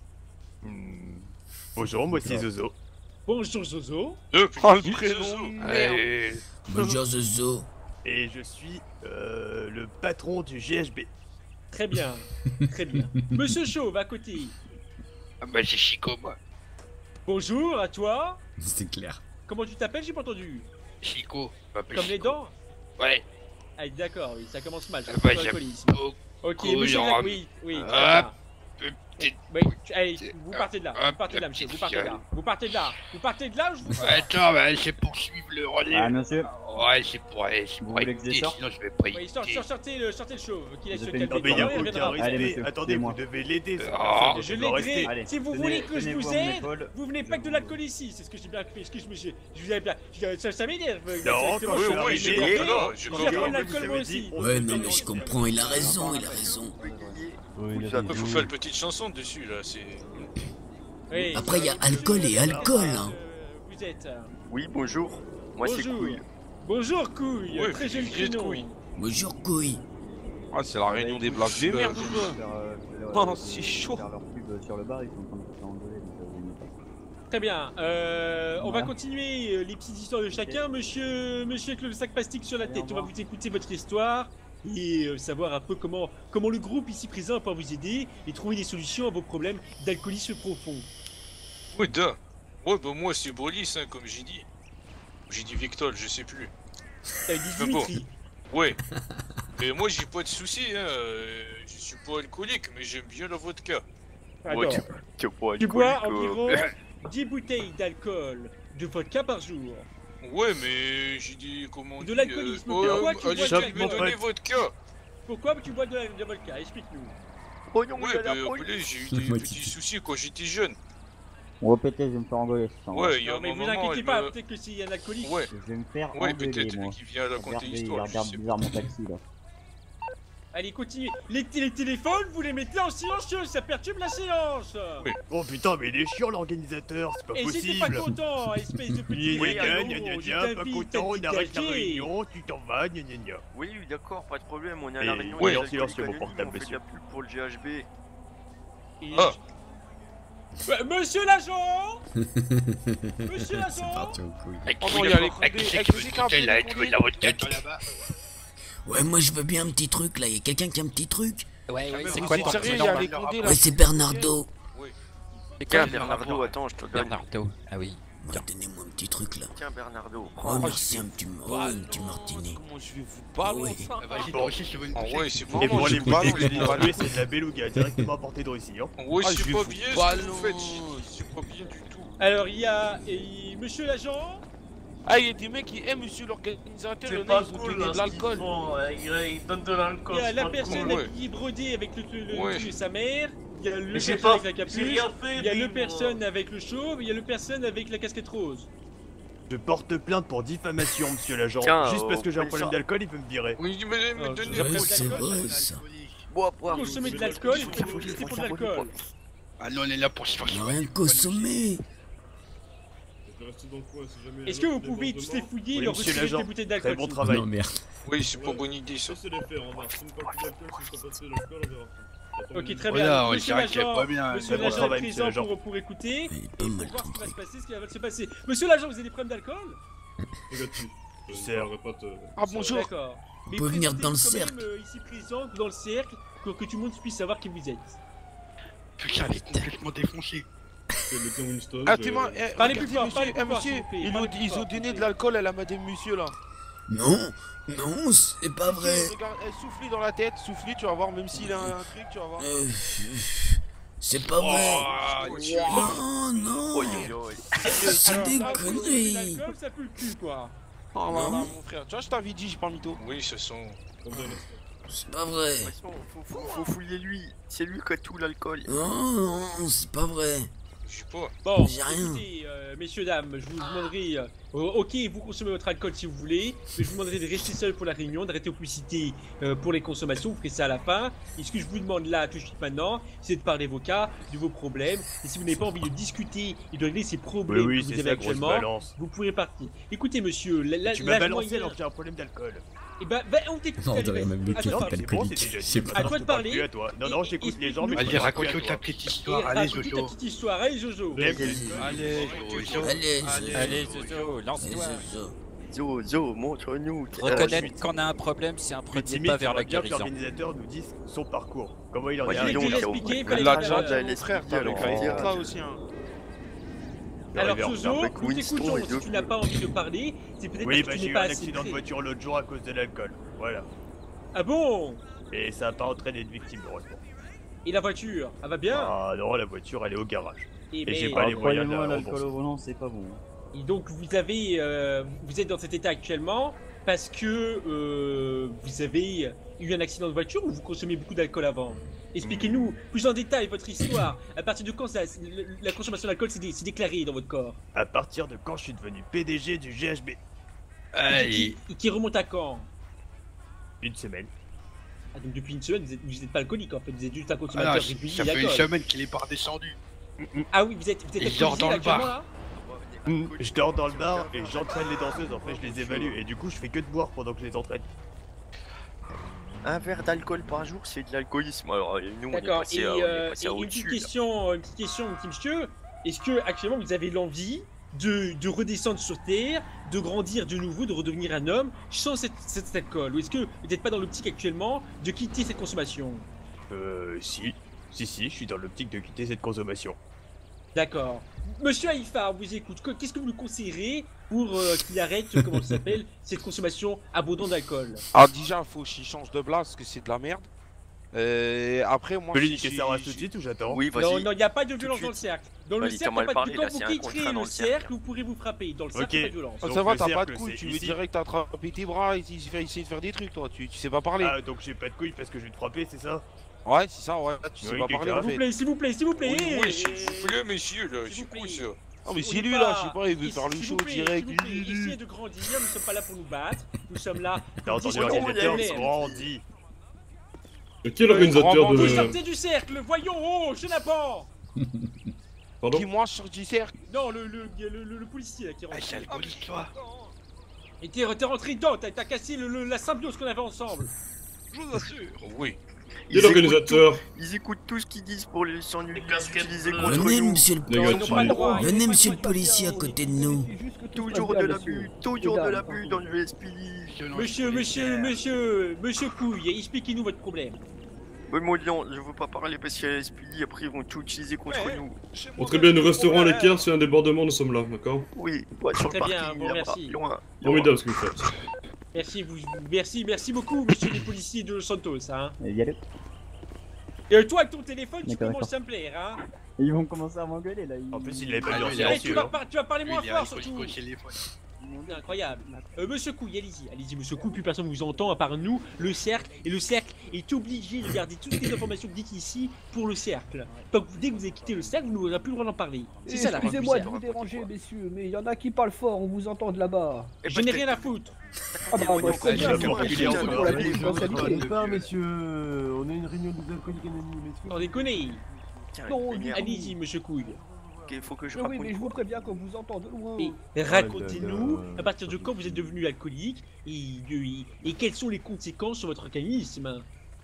E: Hmm. Bonjour, moi c'est Zozo.
B: Bonjour Zozo.
A: Deux
D: Oh, le prénom, merde.
A: Allez.
C: Bonjour Zozo.
E: Et je suis euh, le patron du G H B.
B: Très bien, très bien. Monsieur Chauve à côté.
A: Ah bah c'est Chico moi.
B: Bonjour à toi.
C: C'est clair.
B: Comment tu t'appelles? J'ai pas entendu.
A: Chico. je m'appelle
B: Comme les
A: Chico.
B: dents.
A: Ouais.
B: Ah d'accord, oui, ça commence mal. Ça
A: Ah bah,
B: commence
A: j'aime
B: l'alcoolisme.
A: beaucoup.
B: Ok,
A: couilles,
B: monsieur
A: en
B: Black,
A: rame.
B: oui, oui. très
A: Ah,
B: bien.
A: petite-
B: Oui, tu- allez, vous partez de là,
A: Ah,
B: vous partez de là,
A: la
B: monsieur, vous
A: petite
B: partez de là,
A: fiole.
B: vous partez de là, vous partez de là ou je vous
A: Attends, bah c'est pour suivre le relais.
F: Ah, monsieur,
A: Ouais, c'est pour aller, c'est
F: Vous
A: pour
F: voulez que je
A: éviter,
F: sorte
A: sinon je vais pas
B: Oui, sort,
A: éviter.
B: sort, sortez le, sortez le chauve, qu'il aille
F: Vous
B: se
F: avez fait une
B: calmer.
E: Non mais il n'y a
B: il reviendra.
E: aucun
F: Allez,
E: respect.
F: monsieur,
E: Attendez, vous
F: suivez-moi.
E: devez l'aider. cette
A: Ah,
E: personne,
B: Je
E: elle doit
B: l'aiderai.
E: rester.
F: Allez,
B: Si vous
F: tenez-
B: voulez que je
F: tenez-vous
B: vous
F: à mon
B: aide,
F: épaule.
B: vous venez pas que de l'alcool ici, c'est ce que j'ai bien compris, ce que je me suis. Je vous avais bien. je- Ça, ça m'énerve.
E: Non,
B: directement,
E: quand
B: je
E: je
B: suis
E: suis
B: en train de
E: arrivé,
B: me
E: non,
B: porter,
E: je
B: je
E: comprends,
B: vais prendre
E: vous
B: l'alcool
E: avez
B: moi
E: dit,
B: aussi.
E: on
C: Ouais,
E: se
C: non,
E: fait
C: mais je
E: dans-
C: comprends, il a raison, il a raison.
E: Oui, il a
F: ça,
E: dit
F: faut
E: oui.
J: Faut faire une petite chanson dessus là, c'est.
B: Oui,
C: Après, il y a
B: euh,
C: alcool et alcool, hein.
B: euh, Vous êtes. euh,
K: Oui, bonjour. Moi, c'est
B: Bonjour.
K: Couille.
B: Bonjour couille,
J: Ouais,
B: très joli
J: Juliette
B: prénom.
J: Couille.
C: Bonjour couille.
D: Ah, c'est la réunion des blagues de merde ou quoi?
F: Faire, euh, faire,
D: Oh,
F: euh,
D: c'est chaud.
F: Faire leur pub sur le bar, ils sont en train de se faire engueuler, donc euh, vous inquiétez pas.
B: Très bien. Euh, on va
F: Voilà.
B: continuer euh, les petites histoires de chacun. Monsieur, monsieur avec le sac plastique sur la
F: Allez,
B: tête,
F: au
B: on va
F: revoir.
B: vous écouter votre histoire et euh, savoir un peu comment, comment le groupe ici présent peut vous aider et trouver des solutions à vos problèmes d'alcoolisme profond.
J: Ouais, da. Ouais, bah moi c'est Bolis, hein, comme j'ai dit. J'ai dit Victol, je sais plus.
B: T'as dit
J: Mais bon.
B: Dimitri.
J: Ouais. Mais moi j'ai pas de soucis, hein. euh, Je suis pas alcoolique, mais j'aime bien la vodka.
B: Alors,
K: tu tu bois
B: tu bois
K: alcoolique,
B: environ
K: euh,
B: dix bouteilles d'alcool de vodka par jour.
J: Ouais, mais j'ai dit comment on
B: De
J: dit,
B: l'alcoolisme,
J: euh,
B: pourquoi
J: ouais,
B: tu
J: allez,
B: bois
J: je
B: de
J: vais
B: l'alcool
J: donner vodka.
B: Pourquoi tu bois de la de vodka? Explique-nous.
K: Pognon,
J: Ouais,
K: il a
J: bah
K: la
J: après j'ai eu des
C: Moi,
J: petits
C: tu-
J: soucis quand j'étais jeune.
F: On va péter, je vais me faire engueuler ce soir.
J: Ouais, il y a
B: Non, mais
J: un
B: vous
J: moment,
B: inquiétez
J: elle
B: pas,
J: me-
B: peut-être que s'il y a un alcoolique.
J: Ouais,
F: Je vais me faire
J: ouais,
F: engueuler,
J: peut-être
F: moi.
J: lui qui vient raconter
F: Regardez, il
J: l'histoire. je
F: regarde
J: sais
F: bizarre mon taxi, là.
B: Allez, continuez. Les, les téléphones, vous les mettez en silencieux, ça perturbe la séance.
J: Oui.
E: Oh putain, mais il est chiant l'organisateur, c'est pas
B: Et si t'es pas
E: possible.
B: content, espèce de petit
E: Gna
K: Oui,
E: gna
K: allô,
E: gna gna
B: je
E: gna, pas
B: t'invite
E: content,
B: à
E: on arrête la
B: dégager.
E: réunion, tu t'en vas, gna gna gna.
K: Oui, d'accord, pas de problème, on est à
E: Et-
K: la réunion.
E: ouais,
K: des
E: en silence sur mon
K: alcooliques
E: portable,
K: anonymes, on fait de la
E: monsieur.
K: pub pour le G H B.
B: Et-
J: Ah.
B: Euh, Monsieur l'agent Monsieur l'agent
C: parti aux couilles.
A: Avec
D: Oh
A: qui
D: non,
A: il
D: il y a
A: a
D: les
A: pas-
D: condés,
A: avec qui c'est
D: avec
A: qui
D: qui
A: veut
D: c'est
A: se
D: qui a un
A: coucher,
D: peu
A: là,
D: les
A: tu veux
D: condés.
A: de la vodka toi là-bas?
C: Ouais, moi je veux bien un petit truc là, y a quelqu'un qui a un petit truc?
I: Ouais, ouais,
J: mais
I: c'est
J: vous
I: quoi
J: êtes
I: ton
J: sérieux,
I: prénom,
J: il y a
I: là
J: les condés là.
C: Ouais, c'est Bernardo.
I: C'est
K: Tiens,
I: quoi,
K: Bernardo, attends, je te donne.
I: Bernardo. Ah oui.
C: Ouais, donnez-moi un petit truc là.
K: Tiens, Bernardo.
C: Oh, merci, un petit, oh, un petit martinet.
D: Comment je vais vous
C: Ah
D: parler
C: ouais.
D: enfin?
A: Ah, Vas-y, toi aussi, tu veux une
J: Ah
A: couchée?
J: ouais, c'est
E: Et
J: vraiment,
E: pour
J: je
E: les
J: vous balance,
E: bouteilles que
J: je
E: j'ai
J: vous balance.
E: trouvé, c'est de la beluga, directement apportée de Russie, hein.
J: Ouais,
D: Ah,
J: c'est
D: je vais
J: pas
D: vous
J: bien ce que
D: balance.
J: vous faites, c'est pas bien du tout.
B: Alors, il y a... et Monsieur l'agent
D: Ah, il y a des mecs qui aiment monsieur l'organisateur, il y
G: C'est
D: en
G: pas
D: a, ils ont
G: cool
D: donné
G: là,
D: de
G: ce qu'ils
D: l'alcool.
G: font, euh, Ils ils donnent de l'alcool.
B: Il y a
G: c'est
B: la
G: pas
B: personne
G: cool.
J: ouais.
B: habillée brodée avec le, le, le
J: Ouais.
B: truc de sa mère, il y a le
G: Mais j'ai
B: personne
G: pas,
B: avec la
G: j'ai
B: capuche,
G: rien fait.
B: il y a le
G: dis-moi.
B: personne avec le chauve, il y a le personne avec la casquette rose.
E: Je porte plainte pour diffamation, monsieur l'agent.
K: Tiens,
E: Juste parce
K: euh,
E: que j'ai un
K: mais
E: problème
K: ça-
E: d'alcool, il peut me virer.
J: Oui, mais me
B: Ah,
J: donnez
B: je-
J: la
C: Ouais,
B: faut
C: c'est
B: d'alcool,
C: vrai ça.
K: Bois, bois.
B: Consommer de l'alcool, il faut c'est pour de l'alcool.
A: Ah non, on est là pour se faire
C: Y a
A: soigner.
C: rien consommer.
B: Est-ce que vous pouvez tous les fouiller et
E: Oui,
B: leur
E: monsieur
B: retirer
E: l'agent.
B: des bouteilles
E: Très
B: d'alcool
E: bon
B: s'il vous
E: travail.
C: Non, merde.
J: Oui, c'est pas bonne idée ça.
B: plaît. Ok, très bien.
A: Voilà, on
B: Monsieur
A: dirait qu'il est
B: l'agent,
A: pas bien.
B: Monsieur
E: Très bon
B: l'agent
E: travail,
B: est
E: monsieur
B: présent
E: l'agent.
B: pour, pour écouter
C: Il est
B: et
C: pas
B: pour
C: mal
B: voir ce
C: ton
B: qui va se
C: truc.
B: passer, ce qui va se passer. Monsieur l'agent, vous avez des problèmes d'alcool?
E: Sers.
D: Ah, bonjour.
B: D'accord. Mais
C: peut venir dans le
B: présentez-vous
C: cercle.
B: quand même, euh, ici présent, dans le cercle, pour que tout le monde puisse savoir qui vous êtes.
A: Putain, elle est complètement défoncée.
D: Ah, t'es moi, eh,
B: Parlez plus
D: regardez,
B: fort,
D: monsieur,
B: parlez plus
D: eh,
B: fort,
D: monsieur,
B: s'il vous plaît,
D: ils
B: parlez
D: ont,
B: plus
D: ils
B: fort,
D: ont
B: s'il vous
D: donné de
B: plaît.
D: l'alcool à la madame monsieur là.
C: Non, non, c'est pas vrai.
D: Monsieur, regarde, eh, soufflez dans la tête, soufflez, tu vas voir, même s'il a un, un truc, tu vas voir.
C: Euh, c'est pas vrai.
A: Oh, Dieu.
C: Non, non.
K: Oi, oi, oi.
C: C'est des
B: Ah, vous consommer de
C: conneries.
B: l'alcool, ça pue le cul, quoi.
D: Oh là là,
C: Non.
D: mon frère, tu vois, je t'avais dit, j'ai pas mytho.
J: Oui, ce sont.
C: C'est pas vrai.
K: De toute façon, faut, faut, faut fouiller lui. C'est lui qui a tout l'alcool.
C: Non, non, c'est pas vrai.
J: Je sais pas.
B: Bon,
C: J'ai rien.
B: écoutez, euh, messieurs, dames, je vous demanderai euh, Oh, ok, vous consommez votre alcool si vous voulez, mais je vous demanderai de rester seul pour la réunion, d'arrêter vos publicités euh, pour les consommations, vous ferez ça à la fin. Et ce que je vous demande là, tout de suite maintenant, c'est de parler vos cas, de vos problèmes. Et si vous n'avez pas envie de discuter et de régler ces problèmes
H: Oui, oui,
B: que vous
H: c'est
B: avez
H: ça, grosse
B: actuellement,
H: balance.
B: vous pourrez partir. Écoutez monsieur, la, la,
H: Tu
B: l'âge
H: m'as balancé
B: moyen-
H: alors que j'ai un problème d'alcool.
B: Eh ben, ben, on t'écoute.
C: On
B: allez,
C: dirait
B: vas-y.
C: même le
B: À toi de
C: pire
B: parler.
C: alcoolique. Je sais pas.
B: À toi de parler.
H: À toi. Non, non, j'écoute les gens, mais
A: Vas-y,
H: je parle plus à
A: raconte-nous
H: toi.
A: ta petite
B: Et
A: histoire. Allez,
B: raconte ta
A: Jojo.
B: petite histoire, allez Jojo.
H: Lève-
A: Allez, Jojo.
C: Allez,
I: Allez, Zozo, lance-toi.
K: Zo, Zo, montre-nous.
I: Reconnaître qu'on a un problème, c'est un
H: Je suis
I: premier
H: timide,
I: pas vers la
H: j'aimerais bien que
I: guérison.
H: l'organisateur nous dise son parcours. Comment il en
K: Moi,
H: est
K: j'ai
B: Je
K: dit,
B: vais
H: arrivé.
B: te
K: on-
B: l'expliquer,
K: on-
B: fallait
D: La
B: faire,
D: grande,
B: euh,
D: mon frère, t'as
K: alors,
D: avec
K: euh,
D: là aussi. Hein.
B: Alors
H: Driver,
B: Jojo,
K: avec
B: nous
K: Winston
B: t'écoutons,
K: et
B: si
K: deux
B: tu n'as pas envie de parler, c'est peut-être
H: Oui,
B: parce
H: bah
B: que tu
H: j'ai
B: n'es
H: eu
B: pas
H: un
B: assez
H: accident de
B: prêt.
H: voiture l'autre jour à cause de l'alcool. Voilà.
B: Ah bon?
H: Et ça n'a pas entraîné de victime, heureusement.
B: Et la voiture, elle va bien?
H: Ah non, la voiture elle est au garage.
B: Et,
H: Et j'ai
B: mais-
H: pas les moyens de
F: Croyez-moi,
H: la
F: l'alcool
H: rembourser.
F: au volant, c'est pas bon.
B: Et donc vous avez, euh, vous êtes dans cet état actuellement parce que euh, vous avez eu un accident de voiture ou vous consommez beaucoup d'alcool avant? Expliquez-nous plus en détail votre histoire. À partir de quand ça, la consommation d'alcool s'est dé- s'est déclarée dans votre corps?
H: À partir de quand je suis devenu P D G du G H B.
B: Et
A: Allez.
B: qui, et qui remonte à quand?
H: Une semaine.
B: Ah, donc depuis une semaine, vous êtes, vous êtes pas alcoolique en fait, vous êtes juste un
A: Ah
B: consommateur
A: non,
B: régulier
A: ça fait une
B: d'alcool.
A: semaine qu'il est pas redescendu.
B: Ah oui, vous êtes, vous êtes
A: Il dort
B: alcoolisé,
A: dans
B: là,
A: le bar.
B: actuellement, là?
H: Mm, Je dors dans le bar et j'entraîne les danseuses, en fait je les évalue et du coup je fais que de boire pendant que je les entraîne.
K: Un verre d'alcool par jour, c'est de l'alcoolisme. Alors, nous, on est
B: D'accord,
K: passé
B: et,
K: à, on est
B: euh,
K: passé
B: et
K: à
B: une petite
K: au-dessus. là.
B: question, une petite question, mon petit monsieur. Est-ce que actuellement vous avez l'envie de, de redescendre sur Terre, de grandir de nouveau, de redevenir un homme sans cette, cet alcool? Ou est-ce que vous n'êtes pas dans l'optique actuellement de quitter cette consommation?
H: Euh, si. Si, si, je suis dans l'optique de quitter cette consommation.
B: D'accord. Monsieur Haïfa, on vous écoute. Que- Qu'est-ce que vous lui conseillerez pour euh, qu'il arrête, comment ça s'appelle, cette consommation abondante d'alcool?
D: Alors déjà, faut qu'il change de blase parce que c'est de la merde. Euh, après, moi,
H: Je peux lui
D: je
H: niquer
D: suis-
H: sa race tout de suite ou j'attends?
K: Oui,
B: Non,
K: vas-y.
B: non, il n'y a pas de
K: de
B: violence
K: suite.
B: dans le cercle. Dans le
K: Vas-y,
B: cercle,
K: t'as
B: il n'y a
K: mal
B: pas de...
K: parlé,
B: quand
K: là,
B: vous
K: c'est un
B: quitterez
K: contrat
B: le
K: dans le cercle.
B: cercle, vous pourrez vous frapper. Dans le cercle,
H: Ok.
B: il n'y a pas de violence.
D: Ah,
H: Donc,
D: ça va,
H: le
D: t'as pas de
H: cercle,
D: couilles,
H: c'est
D: tu veux
H: ici.
D: direct attraper tes bras et essayer essayer de faire des trucs, toi, tu, tu sais pas parler.
H: Ah, donc j'ai pas de couilles parce que je vais te frapper, c'est ça?
D: Ouais, c'est ça, ouais, tu sais
H: Oui,
D: pas
H: quelqu'un.
D: parler en
B: S'il vous
D: fait.
B: plaît, s'il vous plaît, s'il vous plaît.
J: Oui, oui, s'il vous plaît, messieurs, là,
B: S'il
J: c'est
B: vous plaît.
J: quoi ça?
D: Ah, mais
B: On
D: c'est
B: n'est
D: lui
B: pas-
D: là, je sais pas, il veut
B: Et
D: faire le
B: s'il
D: show
B: vous plaît,
D: direct.
B: s'il vous plaît, essayez de grandir, nous ne sommes pas là pour nous battre, nous sommes là
H: T'as
B: pour
H: entendu
B: discuter de
H: l'organisateur,
B: problèmes.
H: grandit.
L: Qui est l'organisateur
D: Vraiment,
B: Vous
L: de...
B: sortez du cercle, voyons, oh, Chenapan.
L: Pardon?
D: Qui moi, je sors du cercle.
B: Non, le, le, le, le, le policier là qui est
A: Ah, c'est
B: rentré.
A: alcoolique, toi.
B: Et t'es t'es rentré dedans, t'as t'as cassé le, le- la symbiose qu'on avait ensemble.
J: Je vous assure. Oui.
L: Qui est l'organisateur?
K: Ils écoutent tout ce qu'ils disent pour les s'ennuyer,
G: Les casquettes
K: utiliser
G: bleues.
K: contre
C: Venez,
K: nous.
C: monsieur le...
L: Les
B: Non,
L: gars,
B: ils n'ont pas le droit. ils
C: Venez,
B: n'ont pas
C: monsieur
B: le
C: le
B: droit de
C: policier, à
B: faire-
C: côté de nous.
K: Toujours de l'abus, toujours de l'abus dans le S P D.
B: Monsieur, monsieur, monsieur, monsieur Couille, expliquez-nous votre problème.
K: Oui, mon lion, je veux pas parler parce qu'il y a S P D, après ils vont tout utiliser contre
J: Ouais.
K: nous.
L: Bon, très bien, nous resterons à l'écart, s'il y a un débordement, nous sommes là, d'accord?
K: Oui, ouais, sur le
B: Très bien,
K: parking,
B: bon,
K: là-bas,
B: merci.
K: loin.
L: Formidable ce que vous faites.
B: Merci, vous, merci, merci beaucoup, monsieur les policiers de Los Santos, hein.
F: Et y aller.
B: Et euh, toi, avec ton téléphone, tu
F: D'accord,
B: commences
F: d'accord.
B: à me plaire, hein.
F: Et ils vont commencer à m'engueuler là. ils-
H: En plus, il l'avait pas
A: Ah,
H: dit en
A: lui, il a
B: Eh, tu,
H: silencieux.
B: vas
H: hein.
B: par- tu vas parler moins
A: Lui, il
B: fort,
A: est
B: surtout.
A: alcoolique au téléphone.
B: C'est incroyable. Euh, monsieur Couille, allez-y, allez-y, monsieur Couille, plus personne ne vous entend à part nous, le cercle, et le cercle est obligé de garder toutes les informations dites ici pour le cercle. Donc, dès que vous avez quitté le cercle, vous n'aurez plus le droit d'en parler. C'est ça la règle du
M: Excusez-moi de
B: cercle.
M: vous déranger, messieurs, mais il y en a qui parlent fort, on vous entend de là-bas.
B: Je n'ai rien à foutre.
M: Ah bah, moi, je sais
A: Ouais,
M: bien,
A: j'ai
M: c'est
A: pas
M: pour
A: enculé
M: la
A: encore.
M: pour la
A: Allez,
M: confidentialité.
A: je-
E: pas, messieurs, on a une réunion des alcooliques anonymes. est-ce que-
B: Sans déconner.
K: Tiens,
M: Non,
K: il
M: du
K: m'énerve.
B: Allez-y, monsieur Couille.
K: Ok, faut que je
M: Oui,
K: raconte
M: mais je vous
K: quoi.
M: préviens qu'on vous entend de loin.
B: Et racontez-nous
E: là là.
B: à partir de quand vous êtes devenu alcoolique et, de- et quelles sont les conséquences sur votre organisme.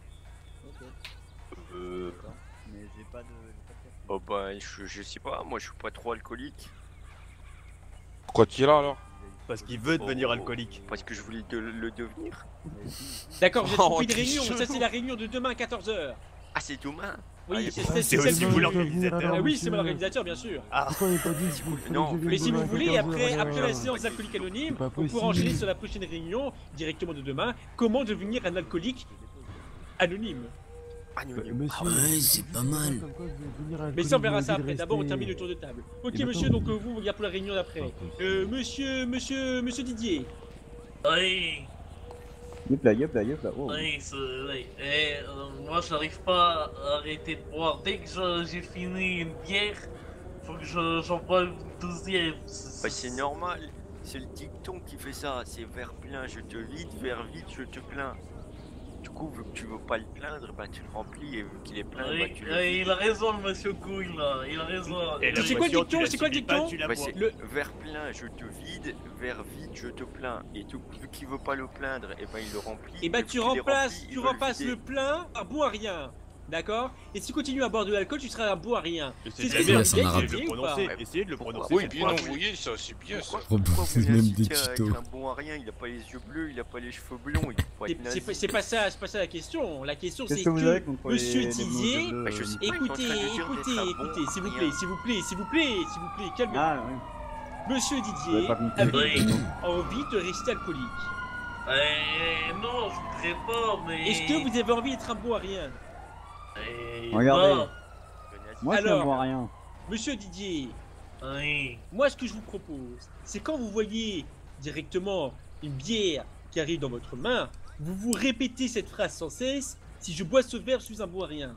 K: Euh,
F: Mais j'ai pas de. j'ai pas de-
K: oh bah, je, je sais pas, moi je suis pas trop alcoolique.
D: Pourquoi tu es là alors?
H: Parce qu'il veut devenir
K: Oh.
H: alcoolique.
K: Parce que je voulais de- le devenir.
B: D'accord, vous êtes
D: Oh,
B: trompé de
D: t'es
B: réunion, ça
D: chelou.
B: c'est la réunion de demain à quatorze heures.
K: Ah, c'est demain.
B: Oui,
K: Ah,
B: c'est
H: Ah,
B: c'est-
H: c'est
B: c'est celle
H: aussi
B: que
H: vous
B: vous
H: l'organisateur.
B: Ah oui, c'est moi l'organisateur, bien sûr.
E: Pourquoi on n'est pas dit qu'il faut que
K: Non.
E: je vienne
B: Mais si
E: demain
B: vous
E: à
B: voulez,
E: quatorze
B: après,
E: heures,
B: après la
E: euh,
B: séance d'alcoolique anonyme,
E: pas
B: on pourra
E: possible.
B: enchaîner sur la prochaine réunion, directement de demain, comment devenir un alcoolique anonyme.
K: Ah, non,
E: euh,
K: non.
E: Monsieur,
C: Ouais, c'est pas mal.
E: comme quoi je vais devenir
B: Mais ça on
E: alcoolique,
B: verra
E: vous
B: ça
E: m'avez
B: après,
E: dit de
B: d'abord on
E: rester.
B: termine le tour de table. Ok
E: Et
B: monsieur,
E: maintenant-
B: donc euh, vous, vous regardez pour la réunion d'après. Euh, monsieur, monsieur, monsieur Didier.
G: Oui,
F: Yep là, yep là, yep là. Oh.
G: oui, c'est vrai. Et euh, moi, j'arrive pas à arrêter de boire. Dès que je- j'ai fini une bière, faut que je- j'en bois une deuxième.
K: Bah, c'est normal. c'est le dicton qui fait ça. C'est verre plein, je te vide, verre vide, je te plains. Du coup, vu que tu veux pas le plaindre, bah tu le remplis et vu qu'il est plein,
G: Oui,
K: bah tu le
G: oui,
K: vides.
G: il a raison, le monsieur couille là, il a raison.
H: Et la
B: C'est quoi le
H: motion,
B: dicton
H: tu la
B: C'est quoi le
H: subis pas,
B: dicton
H: tu la
K: Bah,
H: bois.
K: c'est
B: Le-
K: verre plein, je te vide, verre vide, je te plains. Et tout, vu qu'il veut pas le plaindre, et ben il le remplit.
B: Et bah
K: vu
B: tu
K: qu'il est
B: remplaces,
K: rempli, il
B: tu
K: veut le
B: remplaces
K: vider.
B: le plein par bon à rien. D'accord? Et si tu continues à boire de l'alcool, tu seras un bon à rien.
H: Et
B: C'est
H: C'est
B: ce
H: de
B: que
H: la merde,
B: tu
C: c'est en
B: as
C: arabe.
H: essayez de le
B: dit ou pas?
H: prononcer, essayez de le prononcer.
J: Oui,
H: cette
J: bien
H: fois.
J: envoyé, ça, c'est bien ça.
K: Pourquoi, pourquoi
C: c'est
K: vous
C: même
K: l'incitez
C: des
K: à
C: tutos.
K: être un bon à rien? Il a pas les yeux bleus, il a pas les cheveux blonds, il peut pas
B: C'est-
K: être
B: C'est
K: nazi.
B: pas, c'est pas ça, c'est pas ça la question. La question c'est
F: Qu'est-ce que vous avez contre les-
B: Monsieur
F: les
B: Didier,
F: blonds,
K: Bah, je sais pas, il est en
B: écoutez,
K: train de dire
B: écoutez,
K: d'être un bon
B: écoutez, s'il vous
K: rien.
B: plaît, s'il vous plaît, s'il vous plaît, s'il vous plaît, calmez-vous.
F: Ah, oui.
B: Monsieur
F: Vous
B: Didier
F: avez pas compris.
B: avait
G: Oui.
B: envie de rester alcoolique.
G: Eh, non, je voudrais pas, mais.
B: Est-ce que vous avez envie d'être un bon à rien?
G: Eh,
F: Regardez.
G: non.
F: Moi, je
B: Alors-
F: ne vois rien.
B: Monsieur Didier,
G: Oui.
B: moi ce que je vous propose, c'est quand vous voyez directement une bière qui arrive dans votre main, vous vous répétez cette phrase sans cesse. Si je bois ce verre, je suis un bon à rien.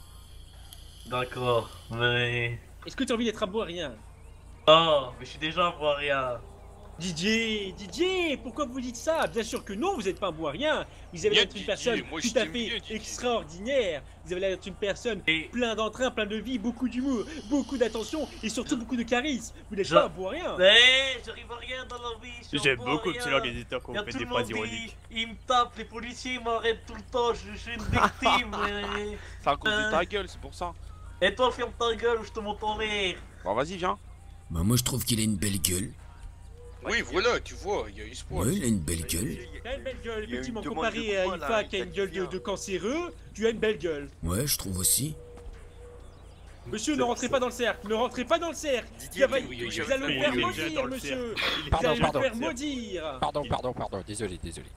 G: D'accord, mais.
B: Est-ce que tu as envie d'être un bon à rien?
G: Oh, mais je suis déjà un bon à rien.
B: Didier, Didier, pourquoi vous dites ça? Bien sûr que non, vous n'êtes pas un bon à rien. Vous avez
J: Bien
B: l'air d'être une
J: Didier,
B: personne
J: moi, je
B: tout à
J: t'aime
B: fait
J: bien, Didier.
B: extraordinaire. Vous avez l'air d'être une personne
G: Et-
B: plein d'entrain, plein de vie, beaucoup d'humour, beaucoup d'attention et surtout beaucoup de charisme. Vous n'êtes
G: Je-
B: pas un bon à rien.
G: Eh, j'arrive à rien dans la vie. je suis un
H: J'aime
G: bon
H: beaucoup
G: à
H: que
G: rien.
H: c'est l'organisateur qu'on
G: Y a
H: fait
G: tout
H: des
G: le
H: phrases
G: monde,
H: ironiques.
G: Ils, ils me tapent, les policiers ils m'arrêtent tout le temps, je, je suis une victime. et...
D: C'est à cause de
G: Euh.
D: ta gueule, c'est pour ça.
G: et toi, ferme ta gueule ou je te monte en l'air.
D: Bon, vas-y, viens.
C: Bah moi je trouve qu'il a une belle gueule.
J: Oui, voilà, tu vois, il y a espoir.
C: Ouais, il a une belle gueule.
B: Tu as une belle gueule,
K: Il y a
B: effectivement,
K: une demande
B: comparé
K: de
B: à
K: quoi,
B: une
K: là,
B: femme
K: il
B: qui a
K: t'a
B: une
K: dit
B: gueule de,
K: bien.
B: de cancéreux, tu as une belle gueule.
C: Ouais, je trouve aussi.
B: Monsieur, ne rentrez pas dans le cercle, ne rentrez pas dans le cercle.
K: Didier,
B: Ça va-
J: oui, oui,
B: vous allez
H: oui,
B: le faire
H: oui, oui,
B: maudire,
H: dans le
B: monsieur. Vous
I: Pardon,
B: allez le
I: pardon.
B: faire maudire.
I: Pardon, pardon, pardon, désolé, désolé.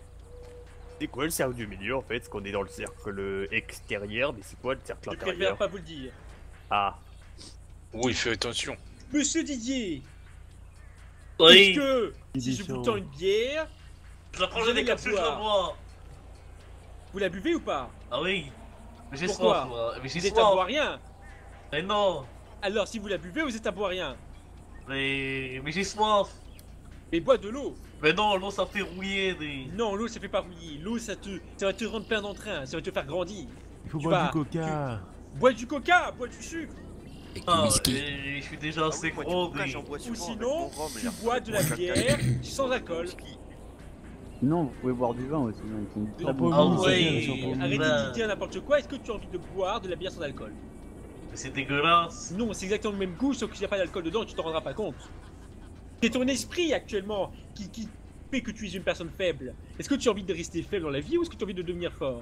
H: C'est quoi le cercle du milieu en fait? Parce qu'on est dans le cercle extérieur, mais c'est quoi le cercle
B: Je préfère
H: intérieur?
B: pas vous le dire.
H: Ah,
J: Oui, fais attention.
B: Monsieur Didier,
G: Oui,
B: est-ce que si je vous
E: Édition.
B: tends une bière,
G: je la prends
B: vous
G: des
B: allez la
G: capsules, je la
B: boire.
G: bois.
B: vous la buvez ou pas?
G: Ah oui. Mais j'ai
B: Pourquoi?
G: soif, moi. Mais j'ai
B: Vous êtes un
G: soif.
B: bois rien.
G: Mais non.
B: Alors si vous la buvez, vous êtes un bois rien.
G: Mais, mais j'ai soif.
B: Mais bois de l'eau.
G: Mais non, l'eau ça fait rouiller des.
B: Non, l'eau ça fait pas rouiller. L'eau ça te, ça va te rendre plein d'entrain, ça va te faire grandir.
E: Il faut
B: Tu
E: boire
B: vas-
E: du coca.
B: Bois du coca, bois du sucre.
C: Avec
G: Ah,
C: du whisky.
G: et je suis déjà
K: Ah oui,
G: assez
K: moi, du
G: gros.
K: coca,
G: mais-
K: j'en bois
B: Ou
K: souvent avec
B: sinon,
K: mon rhum,
B: tu
K: là.
B: bois de la
K: Moi,
B: bière
K: j'attaque
B: sans
K: le
B: alcool.
K: whisky.
F: Sinon, vous pouvez boire du vin aussi. hein, Ils sont très
E: Ah,
F: bons.
E: pas
G: Ah
E: oui,
G: ouais.
E: c'est bien, c'est pas
B: Arrêtez
G: Ben.
B: de dire n'importe quoi. Est-ce que tu as envie de boire de la bière sans alcool?
G: Mais c'est dégueulasse.
B: Non, c'est exactement le même goût, sauf qu'il n'y a pas d'alcool dedans et tu t'en rendras pas compte. C'est ton esprit actuellement qui, qui fait que tu es une personne faible. Est-ce que tu as envie de rester faible dans la vie ou est-ce que tu as envie de devenir fort?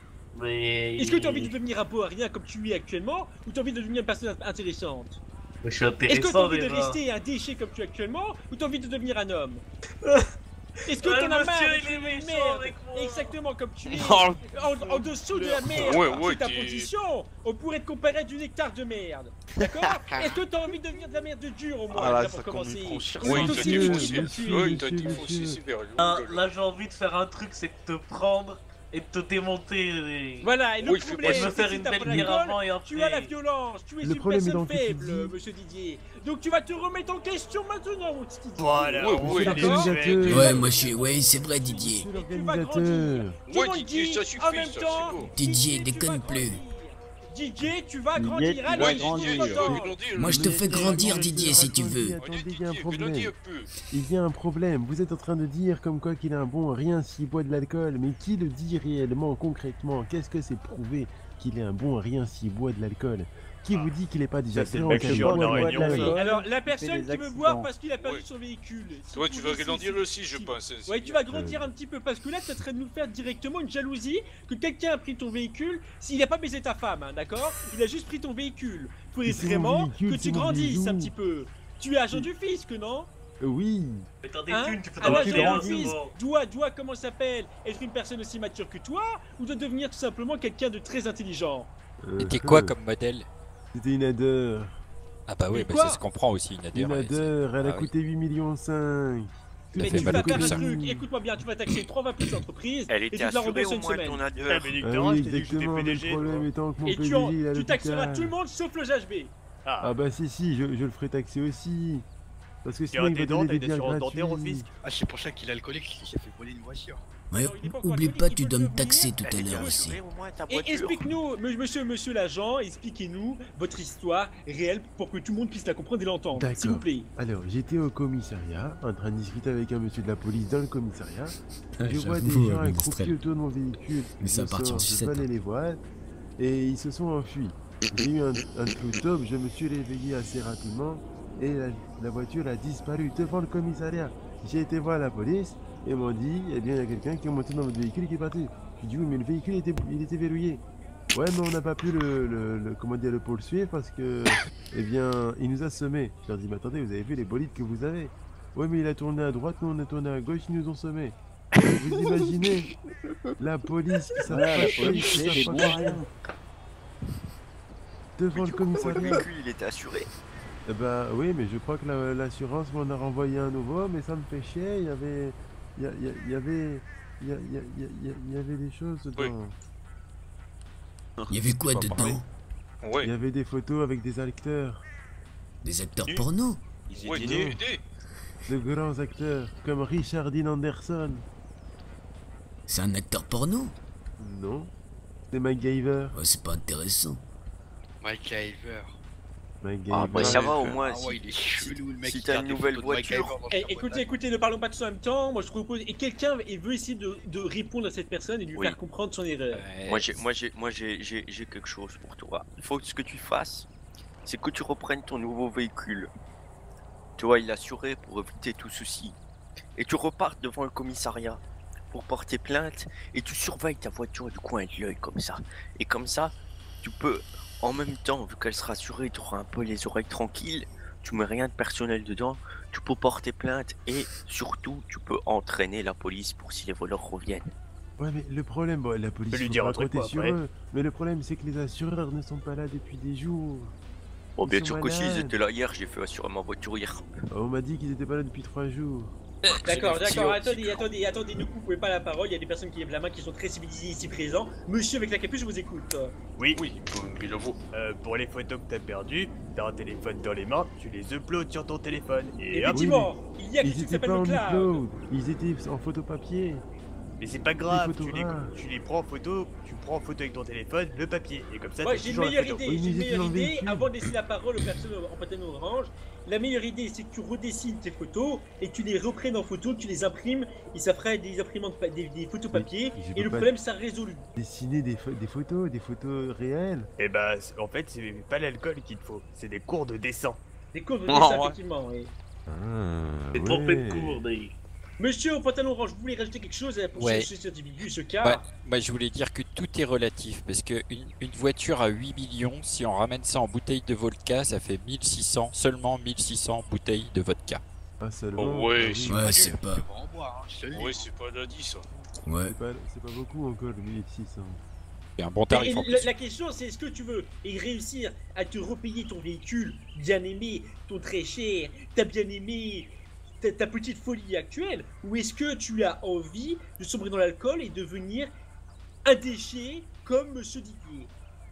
G: Mais.
B: Est-ce que tu as envie de devenir un beau à rien comme tu es actuellement ou tu as envie de devenir une personne intéressante?
G: Mais je suis
B: Est-ce que tu as
G: intéressant
B: envie de
G: déjà.
B: rester un déchet comme tu es actuellement ou tu as envie de devenir un homme? Est-ce que
G: Ouais,
B: t'en as
G: monsieur,
B: marre
G: il
B: d'être
G: est
B: une
G: méchant
B: merde
G: avec moi.
B: exactement comme tu es
D: Oh,
B: en, en dessous de la merde,
J: Ouais, ouais,
B: c'est ta
J: t'es-
B: position, on pourrait te comparer à du nectar de merde, d'accord? Est-ce que t'as envie de devenir de la merde dure au moins,
D: Ah là,
B: déjà,
D: ça
B: pour
D: commence
B: commencer?
D: trop cher.
B: Ou
J: Oui,
B: est-ce
J: t'as
B: que
J: dit
B: tu-
J: foncier.
E: monsieur,
J: Oui, t'as dit
E: monsieur,
J: foncier,
E: monsieur.
J: c'est vers
G: Là, là j'ai envie de faire un truc, c'est de te prendre et de te démonter. les-
B: Voilà, et le
J: Oui, fais
B: problème,
G: Et de me
B: c'est
G: faire
B: que si
G: une
B: t'as
G: belle
B: pas
G: bière
B: d'alcool,
G: avant et après.
B: tu as la violence, tu es
E: Le
B: une
E: problème, il est
B: personne
E: dans le fait
B: faible,
E: qu'il dit.
B: monsieur Didier. Donc tu vas te remettre en question maintenant, mon petit Didier.
H: voilà,
J: Ouais,
H: on
J: ouais,
H: fait les
B: d'accord.
H: effets.
C: Ouais, moi je suis. Ouais, c'est vrai, Didier.
E: C'est
B: Tu vas
E: l'organisateur.
B: grandir. Tout
J: Ouais,
B: le monde
J: Didier,
B: dit
J: ça suffit,
B: en même
J: ça,
B: temps,
J: c'est beau.
C: Didier,
B: tu
C: déconne
B: vas
C: plus.
B: grandir. Didier, tu vas
F: Didier,
B: grandir.
F: tu
B: Allez,
F: vas
J: Ouais,
B: Didier,
F: grandir.
J: Didier,
B: content.
J: tu veux grandir.
C: Moi je te fais grandir, Didier, si tu veux.
E: Attendez,
J: Allez,
E: il y a un
J: Didier, fais-le dire
E: problème.
J: un peu.
E: Il y a un problème. Vous êtes en train de dire comme quoi qu'il a un bon rien s'il boit de l'alcool. Mais qui le dit réellement, concrètement? Qu'est-ce que c'est prouvé qu'il est un bon rien s'il boit de l'alcool? Qui vous dit qu'il est pas déjà
H: Ça, c'est le
E: grand
H: mec
E: qu'il
H: qui
E: boit
H: rentre
E: de
H: en réunion,
E: l'alcool?
H: ça.
B: Alors, la
F: fait
B: personne
F: des
B: qui veut
F: accidents.
B: boire parce qu'il a perdu
J: Ouais.
B: son véhicule. Si
J: Toi,
B: vous
J: tu
B: voulez,
J: vas
B: si-
J: grandir
B: si-
J: aussi, je
B: si-
J: pense. hein,
B: Ouais,
J: si-
B: tu vas grandir un petit peu parce que là, tu es en train de nous faire directement une jalousie que quelqu'un a pris ton véhicule. S'il n'a pas baisé ta femme, hein, d'accord? Il a juste pris ton véhicule. Faudrait
E: Mais c'est mon
B: vraiment
E: véhicule,
B: que
E: c'est
B: tu
E: mon
B: grandisses
E: bijou.
B: un petit peu. Tu es agent du fisc, non?
E: Euh, Oui.
G: Mais t'as des
B: Hein?
G: thunes, tu peux
B: Un
G: t'en
F: tu
B: agent
G: acheter un,
B: du
F: grandis.
G: c'est
B: fisc
G: bon.
B: doit, doit, comment ça s'appelle, être une personne aussi mature que toi ou de devenir tout simplement quelqu'un de très intelligent?
E: Euh,
I: C'était quoi
E: euh,
I: comme modèle?
E: C'était une Adder.
I: Ah bah oui,
B: Mais
I: bah
B: quoi
I: ça se comprend aussi, une
E: Une
I: adhère.
E: Adder, elle a
I: Ah oui.
E: coûté huit millions cinq.
B: Mais
I: fait
B: tu
I: mal
B: vas
I: au
B: faire
I: cul,
B: un
I: ça.
B: truc, écoute-moi bien, tu vas taxer trois fois plus l'entreprise
K: Elle
B: et tu
K: était
B: te la
K: assurée
B: rembourses
K: au
B: une
K: moins
B: semaine.
K: ton
H: Ah,
K: adheur.
H: mais Nick
E: Ah
H: Terra,
E: oui,
H: je t'ai dit que j'étais
E: exactement, mais le
H: P D G.
E: problème
H: toi.
E: étant que mon
B: Et
E: P
B: tu,
E: D
B: en-
E: G, il a
B: tu taxeras
E: l'hôpital.
B: tout le monde sauf le G H B.
H: Ah,
E: Ah bah si si, je, je le ferai taxer aussi. Parce que
H: Il y
E: sinon
H: a
E: il
H: des
E: va
H: dents,
E: donner
H: t'as
E: des
H: des
E: biens
H: assurances dentaires au
E: gratuits.
H: fisc.
A: Ah, c'est pour ça qu'il est alcoolique, il s'est fait voler une voiture.
C: Ouais,
B: il est pas encore
C: oublie
B: alcoolique,
C: pas,
B: il
C: tu
B: peut
C: dois
B: le
C: me
B: devenir.
C: taxer tout à
K: Elle est
C: l'heure
K: bien
C: aussi.
K: assurée, au moins, ta
B: Et
K: voiture.
B: explique-nous, me- monsieur, monsieur l'agent, expliquez-nous votre histoire réelle pour que tout le monde puisse la comprendre et l'entendre, s'il vous
E: D'accord.
B: plaît.
E: Alors, j'étais au commissariat, en train de discuter avec un monsieur de la police dans le commissariat.
C: Ah,
E: Je vois des
C: j'avoue,
E: gens
C: euh,
E: accroupis
C: Mistrel.
E: autour de mon véhicule.
C: Mais ça
E: Je
C: partit en
E: sors, je
C: sucette,
E: vole
C: hein.
E: les voiles et ils se sont enfuis. J'ai eu un, un coup de top, je me suis réveillé assez rapidement et la, la voiture a disparu devant le commissariat. J'ai été voir la police et ils m'ont dit, eh bien, il y a quelqu'un qui est monté dans votre véhicule et qui est parti. J'ai dit, oui, mais le véhicule était, il était verrouillé. Ouais, mais on n'a pas pu le, le, le- comment dire, le poursuivre parce que, eh bien, il nous a semés. Je leur dis, mais attendez, vous avez vu les bolides que vous avez? Ouais, mais il a tourné à droite, nous on a tourné à gauche, ils nous ont semés. Vous imaginez la police qui savent
F: Ouais,
E: pas
F: la
E: quoi,
F: police,
E: qui
F: c'est
E: savent
F: des
E: pas
F: bons
E: quoi
F: à rien.
E: faire. Devant le
K: Votre
E: commissariat.
K: véhicule, il était assuré.
E: Eh ben oui, mais je crois que la- l'assurance m'en a renvoyé un nouveau, mais ça me fait chier. Il y avait, il y, a- il y a- il y avait, il y, a- il y a- il y a- il y avait des choses dedans.
C: Il y avait quoi dedans?
E: Il y avait des photos avec des acteurs.
C: Des acteurs porno?
D: Ils
E: Ouais,
D: étaient
E: non.
D: nus.
E: De grands acteurs, comme Richard Dean Anderson.
C: C'est un acteur porno?
E: Non. C'est MacGyver.
C: Ouais, c'est pas intéressant.
A: MacGyver.
E: MacGyver.
K: Ah, bah ça va au moins.
A: Ah ouais, il est chelou le mec.
K: Si
A: il
K: t'as
A: garde
K: une
A: des
K: nouvelle
A: photos de MacGyver
K: voiture.
A: dans
B: Eh,
A: sa
B: écoutez,
A: boîte.
B: écoutez, ne parlons pas tous en même temps. Moi, je propose. Et quelqu'un et veut essayer de, de répondre à cette personne et lui
K: Oui.
B: faire comprendre son erreur.
K: Moi j'ai moi j'ai moi j'ai j'ai j'ai quelque chose pour toi. Il faut que ce que tu fasses, c'est que tu reprennes ton nouveau véhicule. Tu vois, il est assuré pour éviter tout souci. Et tu repartes devant le commissariat pour porter plainte et tu surveilles ta voiture du coin de l'œil comme ça. Et comme ça, tu peux en même temps, vu qu'elle sera assurée, tu auras un peu les oreilles tranquilles. Tu mets rien de personnel dedans, tu peux porter plainte et surtout tu peux entraîner la police pour si les voleurs reviennent.
E: Ouais, mais le problème, bon, la police
H: peux lui
E: faut
H: dire
E: pas
H: un truc,
E: compter
H: quoi,
E: sur
H: après.
E: eux. Mais le problème, c'est que les assureurs ne sont pas là depuis des jours.
K: Bon,
E: Ils
K: bien
E: sont
K: sûr que si, ils
E: malades.
K: étaient là hier, j'ai fait assurer ma voiture hier.
E: On m'a dit qu'ils étaient pas là depuis trois jours.
B: D'accord,
K: C'est
B: d'accord,
K: la
B: attendez, attendez, attendez, ne coupez pas la parole, il y a des personnes qui lèvent la main qui sont très civilisées ici présents. Monsieur avec la capuche, je vous écoute.
H: Oui.
J: Oui, il le vaut.
H: Euh, pour les photos que t'as perdues, t'as un téléphone dans les mains, tu les uploads sur ton téléphone. Et hop.
B: Effectivement, il y a quelque
E: Ils
B: chose qui
E: étaient
B: s'appelle
E: pas
B: le
E: en
B: cloud.
E: upload, ils étaient en photo papier.
H: Mais c'est pas grave,
E: photos
H: tu les,
E: rares.
H: tu les prends en photo, tu prends en photo avec ton téléphone, le papier. Et comme ça,
B: Moi
H: t'as
B: j'ai une
H: toujours la
B: meilleure
H: photo.
B: idée, j'ai une meilleure idée, avant de laisser la parole aux personnes en patine orange. La meilleure idée c'est que tu redessines tes photos et que tu les reprennes en photo, que tu les imprimes et ça fera des imprimantes, pa- des, des photos papier
E: je
B: et
E: peux
B: le
E: pas-
B: problème sera résolu.
E: Dessiner des, pho- des photos, des photos réelles.
H: Et bah, c'est- en fait, c'est pas l'alcool qu'il te faut, c'est des cours de dessin.
B: Des cours de
H: Oh,
B: dessin
H: ouais.
B: effectivement, oui.
E: Ah,
G: C'est
E: ouais.
G: trompé de cours, des.
B: Monsieur au pantalon orange, vous voulez rajouter quelque chose pour
I: Ouais.
B: ce, ce individu, ce cas
I: Ouais, moi je voulais dire que tout est relatif parce que une, une voiture à huit millions, si on ramène ça en bouteilles de vodka, ça fait mille six cents, seulement mille six cents bouteilles de vodka.
E: Ah, seulement.
J: Oh, ouais,
E: Ah oui.
J: c'est
C: Ouais,
J: pas
C: c'est
J: nul.
C: pas.
A: On va en boire, hein, je te le dis.
J: Ouais, c'est pas daddy ça.
C: Ouais.
E: C'est pas, c'est pas beaucoup encore, le mille six cents.
I: C'est un bon
B: Et-
I: tarif
B: et
I: en
B: la,
I: plus.
B: la question c'est est-ce que tu veux et réussir à te repayer ton véhicule bien aimé, ton très cher, ta bien aimé, ta, ta petite folie actuelle, ou est-ce que tu as envie de sombrer dans l'alcool et devenir un déchet comme Monsieur Didier?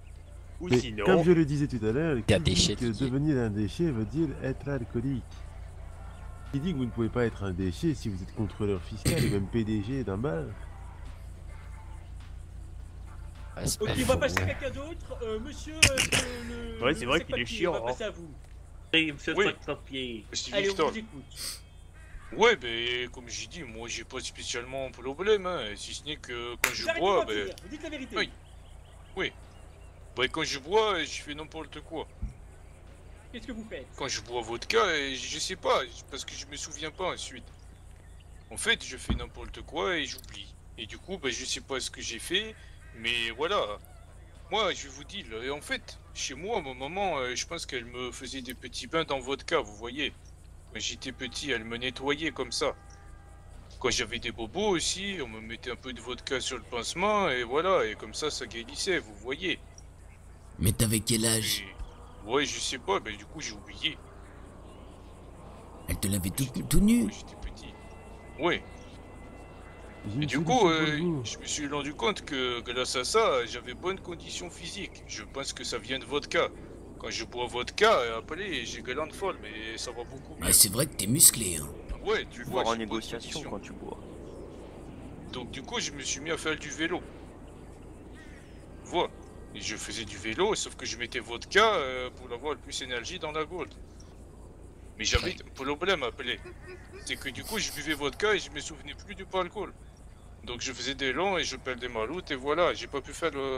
H: Ou
E: Mais
H: sinon.
E: comme je le disais tout à l'heure,
I: T'as
E: qui
I: déchet,
E: dit que
I: Didier.
E: devenir un déchet veut dire être alcoolique. Qui dit que vous ne pouvez pas être un déchet si vous êtes contrôleur fiscal et même P D G d'un bar?
I: Ah, c'est
B: Ok,
I: pas
B: on va
I: faux.
B: passer à quelqu'un d'autre. Euh, monsieur, euh, le, le-
H: Ouais,
B: le
H: c'est vrai
B: sac
H: qu'il est
B: papier,
H: chiant,
B: On va
H: hein.
B: passer à vous.
G: Et monsieur
J: Oui.
G: sac papier.
J: Stevie
B: Allez, on
J: Victor.
B: vous écoute.
J: Ouais, ben comme j'ai dit, moi j'ai pas spécialement un problème, hein, si ce n'est que quand je
B: Vous arrêtez
J: bois,
B: de
J: ben.
B: mentir, vous dites la vérité.
J: Oui. Oui. Ben quand je bois, je fais n'importe quoi.
B: Qu'est-ce que vous faites?
J: Quand je bois vodka, euh, je sais pas, parce que je me souviens pas ensuite. En fait, je fais n'importe quoi et j'oublie. Et du coup, ben je sais pas ce que j'ai fait, mais voilà. Moi, je vais vous dire, et en fait, chez moi, ma maman, euh, je pense qu'elle me faisait des petits bains dans vodka, vous voyez. Quand j'étais petit, elle me nettoyait comme ça. Quand j'avais des bobos aussi, on me mettait un peu de vodka sur le pansement, et voilà, et comme ça, ça guérissait, vous voyez.
C: Mais t'avais quel âge?
J: Et- Ouais, je sais pas, ben du coup, j'ai oublié.
C: Elle te l'avait tout, tout nu?
J: Ouais, j'étais petit. Ouais.
E: J'ai
J: Et
E: une
J: du
E: solution
J: coup,
E: pour
J: euh,
E: vous.
J: je me suis rendu compte que grâce à ça, j'avais bonne condition physique. Je pense que ça vient de vodka. Quand je bois vodka, euh, appelez, j'ai gueulante folle, mais ça va beaucoup mieux.
C: Ah, c'est vrai que t'es musclé, hein.
J: Ouais, tu
K: Tu
J: vois,
K: vois en
J: j'ai pas de
K: négociation
J: condition.
K: quand tu bois.
J: Donc du coup, je me suis mis à faire du vélo. Voilà. Et je faisais du vélo, sauf que je mettais vodka euh, pour avoir le plus d'énergie dans la gourde. Mais j'avais un problème à appeler. C'est que du coup, je buvais vodka et je me souvenais plus du alcool. Donc je faisais des longs et je perdais ma route et voilà, j'ai pas pu faire le...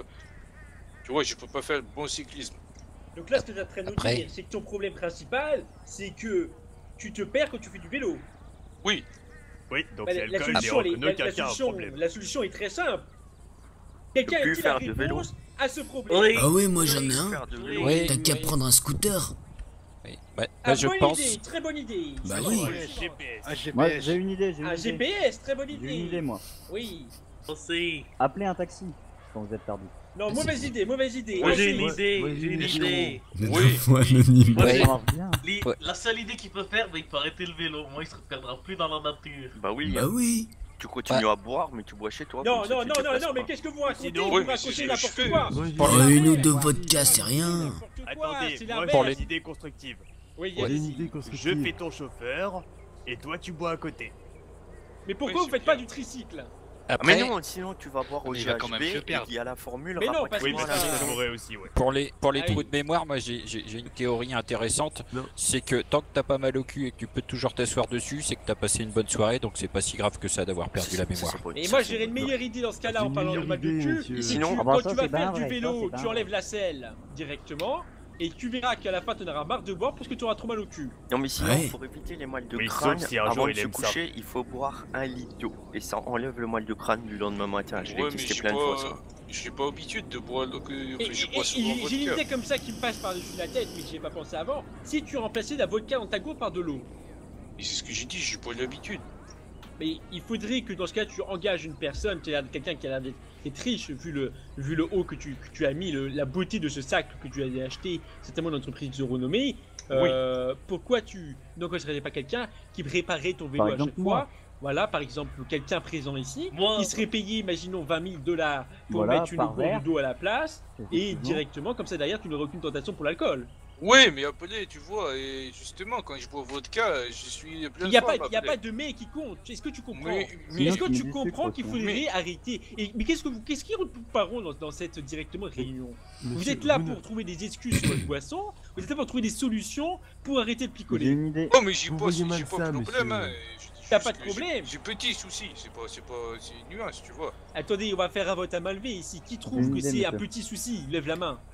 J: Tu vois, je peux pas faire le bon cyclisme.
B: Donc là, ce que tu es en train de nous
J: Après-
B: dire, c'est que ton problème principal, c'est que tu te perds quand tu fais du vélo.
J: Oui.
H: Oui, donc
B: Bah,
H: c'est
B: la,
H: l'alcool,
B: solution,
H: mais
B: elle est- la-
H: aucun
B: la
H: cas un
B: solution,
H: problème.
B: la solution est très simple. Quelqu'un
K: plus
B: a-t-il la
K: faire de vélo.
B: réponse à ce problème?
K: Oui.
C: Ah oui, moi j'en ai un.
K: Faire de vélo.
I: Oui.
C: T'as qu'à prendre un scooter.
I: Oui. Bah,
B: Ah,
I: bah, je
B: bonne
I: pense.
B: idée, très bonne idée.
C: Bah
B: Très
C: oui.
B: bonne
H: Ouais,
B: idée.
H: G P S.
F: Moi,
A: G P S.
F: j'ai une idée, j'ai une
B: Un
F: idée.
B: G P S, très bonne
F: J'ai
B: idée.
F: une idée, moi.
B: Oui.
G: Aussi.
F: Appelez un taxi quand vous êtes perdu.
B: Non, mauvaise idée, mauvaise idée.
G: Moi j'ai
B: Ensuite-
G: une idée,
E: moi,
G: j'ai
E: j'ai
G: une
E: une
G: idée.
J: Oui.
C: anonyme.
G: Moi,
I: Ouais.
G: j'ai-
F: Ça marche bien.
G: Li-
I: Ouais.
G: La seule idée qu'il peut faire, bah, il peut arrêter le vélo. Moi, il se perdra plus dans la nature.
K: Bah oui,
C: Bah
K: hein.
C: oui.
K: Tu continues à boire, mais tu bois chez toi.
B: Non,
K: comme ça,
B: non,
K: tu
B: non,
K: te
B: non,
K: déplaces
B: non, mais
K: pas.
B: qu'est-ce que vous racontez?
H: Sinon-
B: Vous
J: Oui, mais c'est
B: racontez
J: ce que
B: n'importe
J: je fais.
B: quoi.
E: Moi, j'ai-
I: Pour
C: Oh,
I: les-
C: une ou deux vodkas, c'est rien.
B: N'importe quoi,
H: Attendez,
B: c'est
H: moi
B: l'inverse.
H: j'ai
I: Pour les-
H: une idée constructive.
B: Oui,
I: Ouais.
E: J'ai
B: allez-y.
E: une idée
H: Je
E: constructive.
H: fais ton chauffeur, et toi tu bois à côté.
B: Mais pourquoi
J: Oui,
B: vous
J: c'est
B: faites pas
J: bien.
B: du tricycle?
K: Ah, mais
I: Après,
K: non, sinon tu vas boire au
A: Mais il va quand même se
K: G H B et
A: perdre.
K: il y a la formule
B: Mais non,
K: rapatriement
B: parce
H: Oui,
B: que
H: parce
K: à la
H: que
B: ça-
H: ça
K: maison.
H: pourrait aussi, ouais.
I: pour les, pour les
B: Ah
I: trous
B: oui.
I: de mémoire, moi j'ai j'ai- j'ai une théorie intéressante.
E: Non.
I: C'est que tant que t'as pas mal au cul et que tu peux toujours t'asseoir dessus, c'est que t'as passé une bonne soirée, donc c'est pas si grave que ça d'avoir perdu la
K: Ça,
I: mémoire.
K: c'est pas-
B: Et
K: ça,
B: moi
K: c'est
B: j'aurais une
K: pas-
B: meilleure idée dans ce cas-là
E: J'ai
B: en
E: une
B: parlant de
E: meilleure
B: mal de
E: idée,
B: cul.
E: monsieur.
B: Si
K: Sinon-
B: tu,
F: Ah bah
B: quand
F: ça,
B: tu vas
F: c'est
B: faire
F: pas
B: du
F: vrai, ça,
B: vélo,
F: c'est pas
B: tu
F: vrai.
B: enlèves la selle directement et tu verras qu'à la fin tu en auras marre de boire parce que tu auras trop mal au cul.
K: Non mais sinon,
C: Ouais.
K: pour éviter les mal de
H: Oui,
K: crâne,
H: sauf si un
K: avant
H: jour
K: de
H: il
K: se
H: aime ça.
K: coucher, il faut boire un litre d'eau. Et ça enlève le mal de crâne du lendemain matin. Je l'ai
J: Ouais, mais
K: testé
J: j'ai
K: plein de fois
J: pas...
K: ça.
J: J'ai pas l'habitude de boire... le- que-
B: Et-
J: Enfin, je
B: et-
J: bois
B: et-
J: souvent
B: J'ai une
J: vodka.
B: idée comme ça qui me passe par-dessus la tête mais j'y ai pas pensé avant. Si tu remplaçais la vodka dans ta gourde par de l'eau.
J: Et c'est ce que j'ai dit, j'ai pas l'habitude.
B: Mais il faudrait que dans ce cas tu engages une personne, tu as l'air de quelqu'un qui a l'air d'être d'être riche vu le, vu le haut que tu, que tu as mis, le- la beauté de ce sac que tu as acheté, certainement une entreprise de renommée. Euh, Pourquoi tu n'engagerais pas quelqu'un qui préparait ton vélo
F: Par
B: à
F: exemple,
B: chaque
F: moi.
B: fois? Voilà, par exemple, quelqu'un présent ici,
G: Moi.
B: qui serait payé, imaginons, vingt mille dollars pour
F: Voilà,
B: mettre une
F: par
B: gourde
F: verre.
B: d'eau à la place, et
F: Effectivement.
B: directement, comme ça derrière, tu n'auras aucune tentation pour l'alcool.
J: Ouais, mais appelez, tu vois, et justement, quand je bois vodka, je suis plein
B: Il
J: de
B: n'y a, pas-
J: femmes,
B: il y a
J: appelez.
B: pas de mais qui compte. Est-ce que tu comprends?
J: Mais-
F: mais-
B: Est-ce que
F: Sinon,
B: tu
F: tu mets du
B: comprends
F: sucre
B: qu'il
F: aussi,
B: faudrait arrêter? Et, mais qu'est-ce que vous, qu'est-ce qui paront dans, dans cette directement réunion? Vous
E: Monsieur,
B: êtes là
E: vous ne-
B: pour trouver des excuses sur votre boisson, vous êtes là pour trouver des solutions pour arrêter de
F: J'ai
B: picoler.
F: une idée.
J: Oh, mais j'ai
E: Vous
J: pas,
E: voyez
J: j'ai
E: mal
J: pas
E: ça,
J: de problème,
E: monsieur.
J: hein. je dis
B: T'as
J: juste
B: pas de
J: que j'ai-
B: problème.
J: J'ai petit souci, c'est pas, c'est pas, c'est une nuance, tu vois.
B: Attendez, on va faire un vote à main levée ici. Qui trouve
F: Une
B: que
F: idée,
B: c'est un
F: monsieur.
B: petit souci? Lève la main.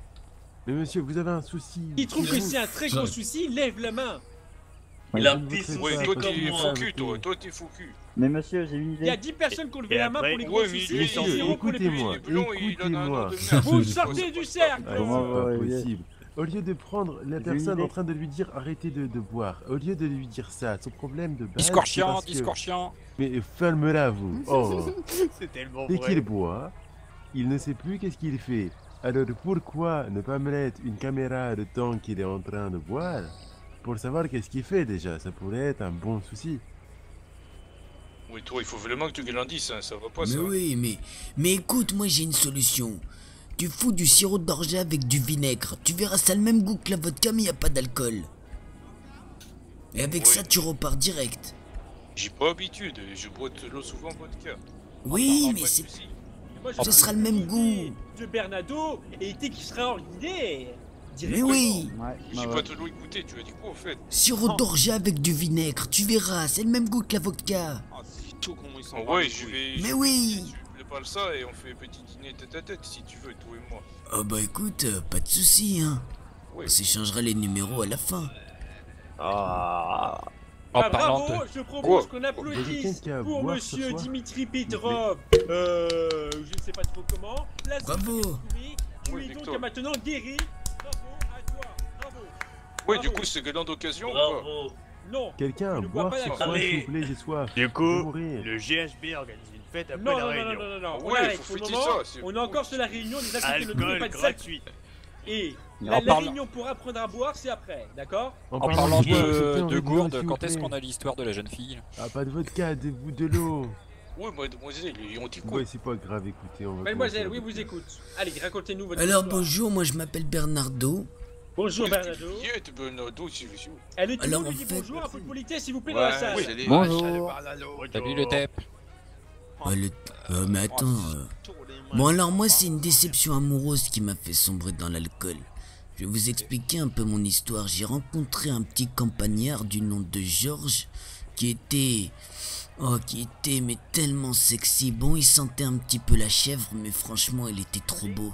E: Mais monsieur, vous avez un souci.
B: Qui trouve que
E: vous-
B: c'est un très gros souci? Lève la main.
F: Ouais.
G: Il a
E: je ne
G: petit
E: voterai
G: souci
J: Ouais,
E: pas
J: toi
E: parce
J: t'es
E: que
G: comme
J: faux
G: moi.
J: cul, toi, toi t'es faux cul.
F: Mais monsieur, j'ai une
B: Il y a
F: idée.
B: dix personnes qui ont levé
H: Et
B: la main
H: après-
B: pour les gros
J: Ouais, mais
B: soucis
J: lui,
B: et
J: il-
B: zéro pour les petits.
E: écoutez-moi,
J: Les blonds, il en a un
E: écoutez-moi.
J: nom de merde.
B: Vous
J: C'est
B: sortez
J: pas-
B: du
J: c'est
B: cercle.
E: Ah,
F: Comment
E: c'est
F: va,
E: pas
F: ouais.
E: possible. Au lieu de prendre la
F: J'ai
E: personne
F: une
E: en
F: idée.
E: train de lui dire arrêtez de, de boire, au lieu de lui dire ça, son problème de base.
I: Discours
E: c'est
I: chiant,
E: parce que-
I: discours chiant.
E: Mais ferme-la, vous. Oh.
H: C'est tellement
E: Dès
H: vrai.
E: qu'il boit, il ne sait plus qu'est-ce qu'il fait. Alors pourquoi ne pas mettre une caméra de temps qu'il est en train de boire pour savoir qu'est-ce qu'il fait déjà? Ça pourrait être un bon souci.
J: Oui, toi, il faut vraiment que tu grandisses, hein, ça va pas
C: Mais
J: ça.
C: oui, mais... Mais écoute, moi j'ai une solution. Tu fous du sirop d'orgeat avec du vinaigre. Tu verras, ça a le même goût que la vodka, mais y a pas d'alcool. Et avec
J: Oui.
C: ça, tu repars direct.
J: J'ai pas l'habitude, je bois de l'eau souvent vodka.
C: Oui,
J: Pas
C: mais
J: de
C: c'est...
J: souci.
B: Moi,
C: Ce
B: je
C: sera le
B: veux
C: même
B: une
C: goût.
B: idée De Bernardo et idée qui sera ordinaire.
C: Mais oui.
F: Ouais,
J: J'ai
F: bah
J: pas
F: ouais.
J: trop écouté, tu as dit quoi en fait?
C: Sirop d'orgeat avec du vinaigre. Tu verras, c'est le même goût que la vodka.
D: Ah, c'est chaud comment ils sont.
J: Oh, ouais, je vais.
C: Mais
J: je-
C: oui.
J: Je prépare ça et on fait un petit dîner tête à tête si tu veux, toi et moi.
C: Oh bah écoute, euh, pas de soucis, hein.
J: Ouais.
C: On s'échangera les numéros à la fin.
H: Ah.
I: En
B: Ah,
I: parlant
B: bravo,
I: de...
B: je propose
J: Quoi
B: qu'on applaudisse
E: Quelqu'un qui a à
B: pour
E: boire ce
B: monsieur
E: soir
B: Dimitri Petrov. Euh, je ne sais pas trop comment. La
C: Bravo.
B: solution est trouvée. Tu
J: Oui,
B: es donc
J: Victor.
B: maintenant guéri. Bravo à toi. Bravo.
J: Ouais,
B: Bravo.
J: du coup, c'est gagnant d'occasion ou pas?
G: Bravo.
B: Non.
E: Quelqu'un à
B: Tu ne bois
E: boire
B: pas
E: ce
B: la
E: soir,
G: Allez.
E: s'il vous plaît, j'ai soif.
H: Du
E: Je vais
H: coup,
E: mourir.
H: le G H B organise une fête après
B: Non,
H: la
B: non, non,
H: réunion.
B: non, non, non,
J: Ah
B: on
J: ouais,
B: arrête
J: faut
B: pour le
J: fêter
B: moment.
J: ça, c'est
B: On est
J: cool.
B: encore sur la réunion, les activités ne
H: Alcool
B: pas de sac.
H: gratuit.
B: Et
I: En
B: la, la
I: parlant-
B: réunion pour apprendre à boire, c'est après, d'accord?
I: En parlant
E: boire,
I: de,
E: c'était
I: de
E: en
I: gourde,
E: s'il vous
I: quand est-ce
E: plaît.
I: qu'on a l'histoire de la jeune fille?
E: Ah, pas de vodka, de, de l'eau.
J: Ouais, mademoiselle, on t'écoute.
E: Ouais, c'est pas grave, écoutez, on va
B: Mademoiselle,
E: commencer
B: oui,
E: la
B: vous
E: vodka.
B: écoute. Allez, racontez-nous votre
C: Alors
B: histoire.
C: bonjour, moi je m'appelle Bernardo.
B: Bonjour Bernardo.
J: Vieux, Bernardo, c'est monsieur.
B: Allez, tout le
C: Alors,
B: monde
C: en
B: lui dit
C: fait-
B: bonjour, un peu de politesse s'il vous plaît
J: Ouais,
B: dans la salle.
J: oui, salut.
M: Bonjour.
I: Salut le T E P.
C: Ouais, le- euh, mais attends. euh. Bon alors moi c'est une déception amoureuse qui m'a fait sombrer dans l'alcool. Je vais vous expliquer un peu mon histoire. J'ai rencontré un petit campagnard du nom de Georges qui était... Oh, qui était mais tellement sexy. Bon, il sentait un petit peu la chèvre, mais franchement, il était trop beau.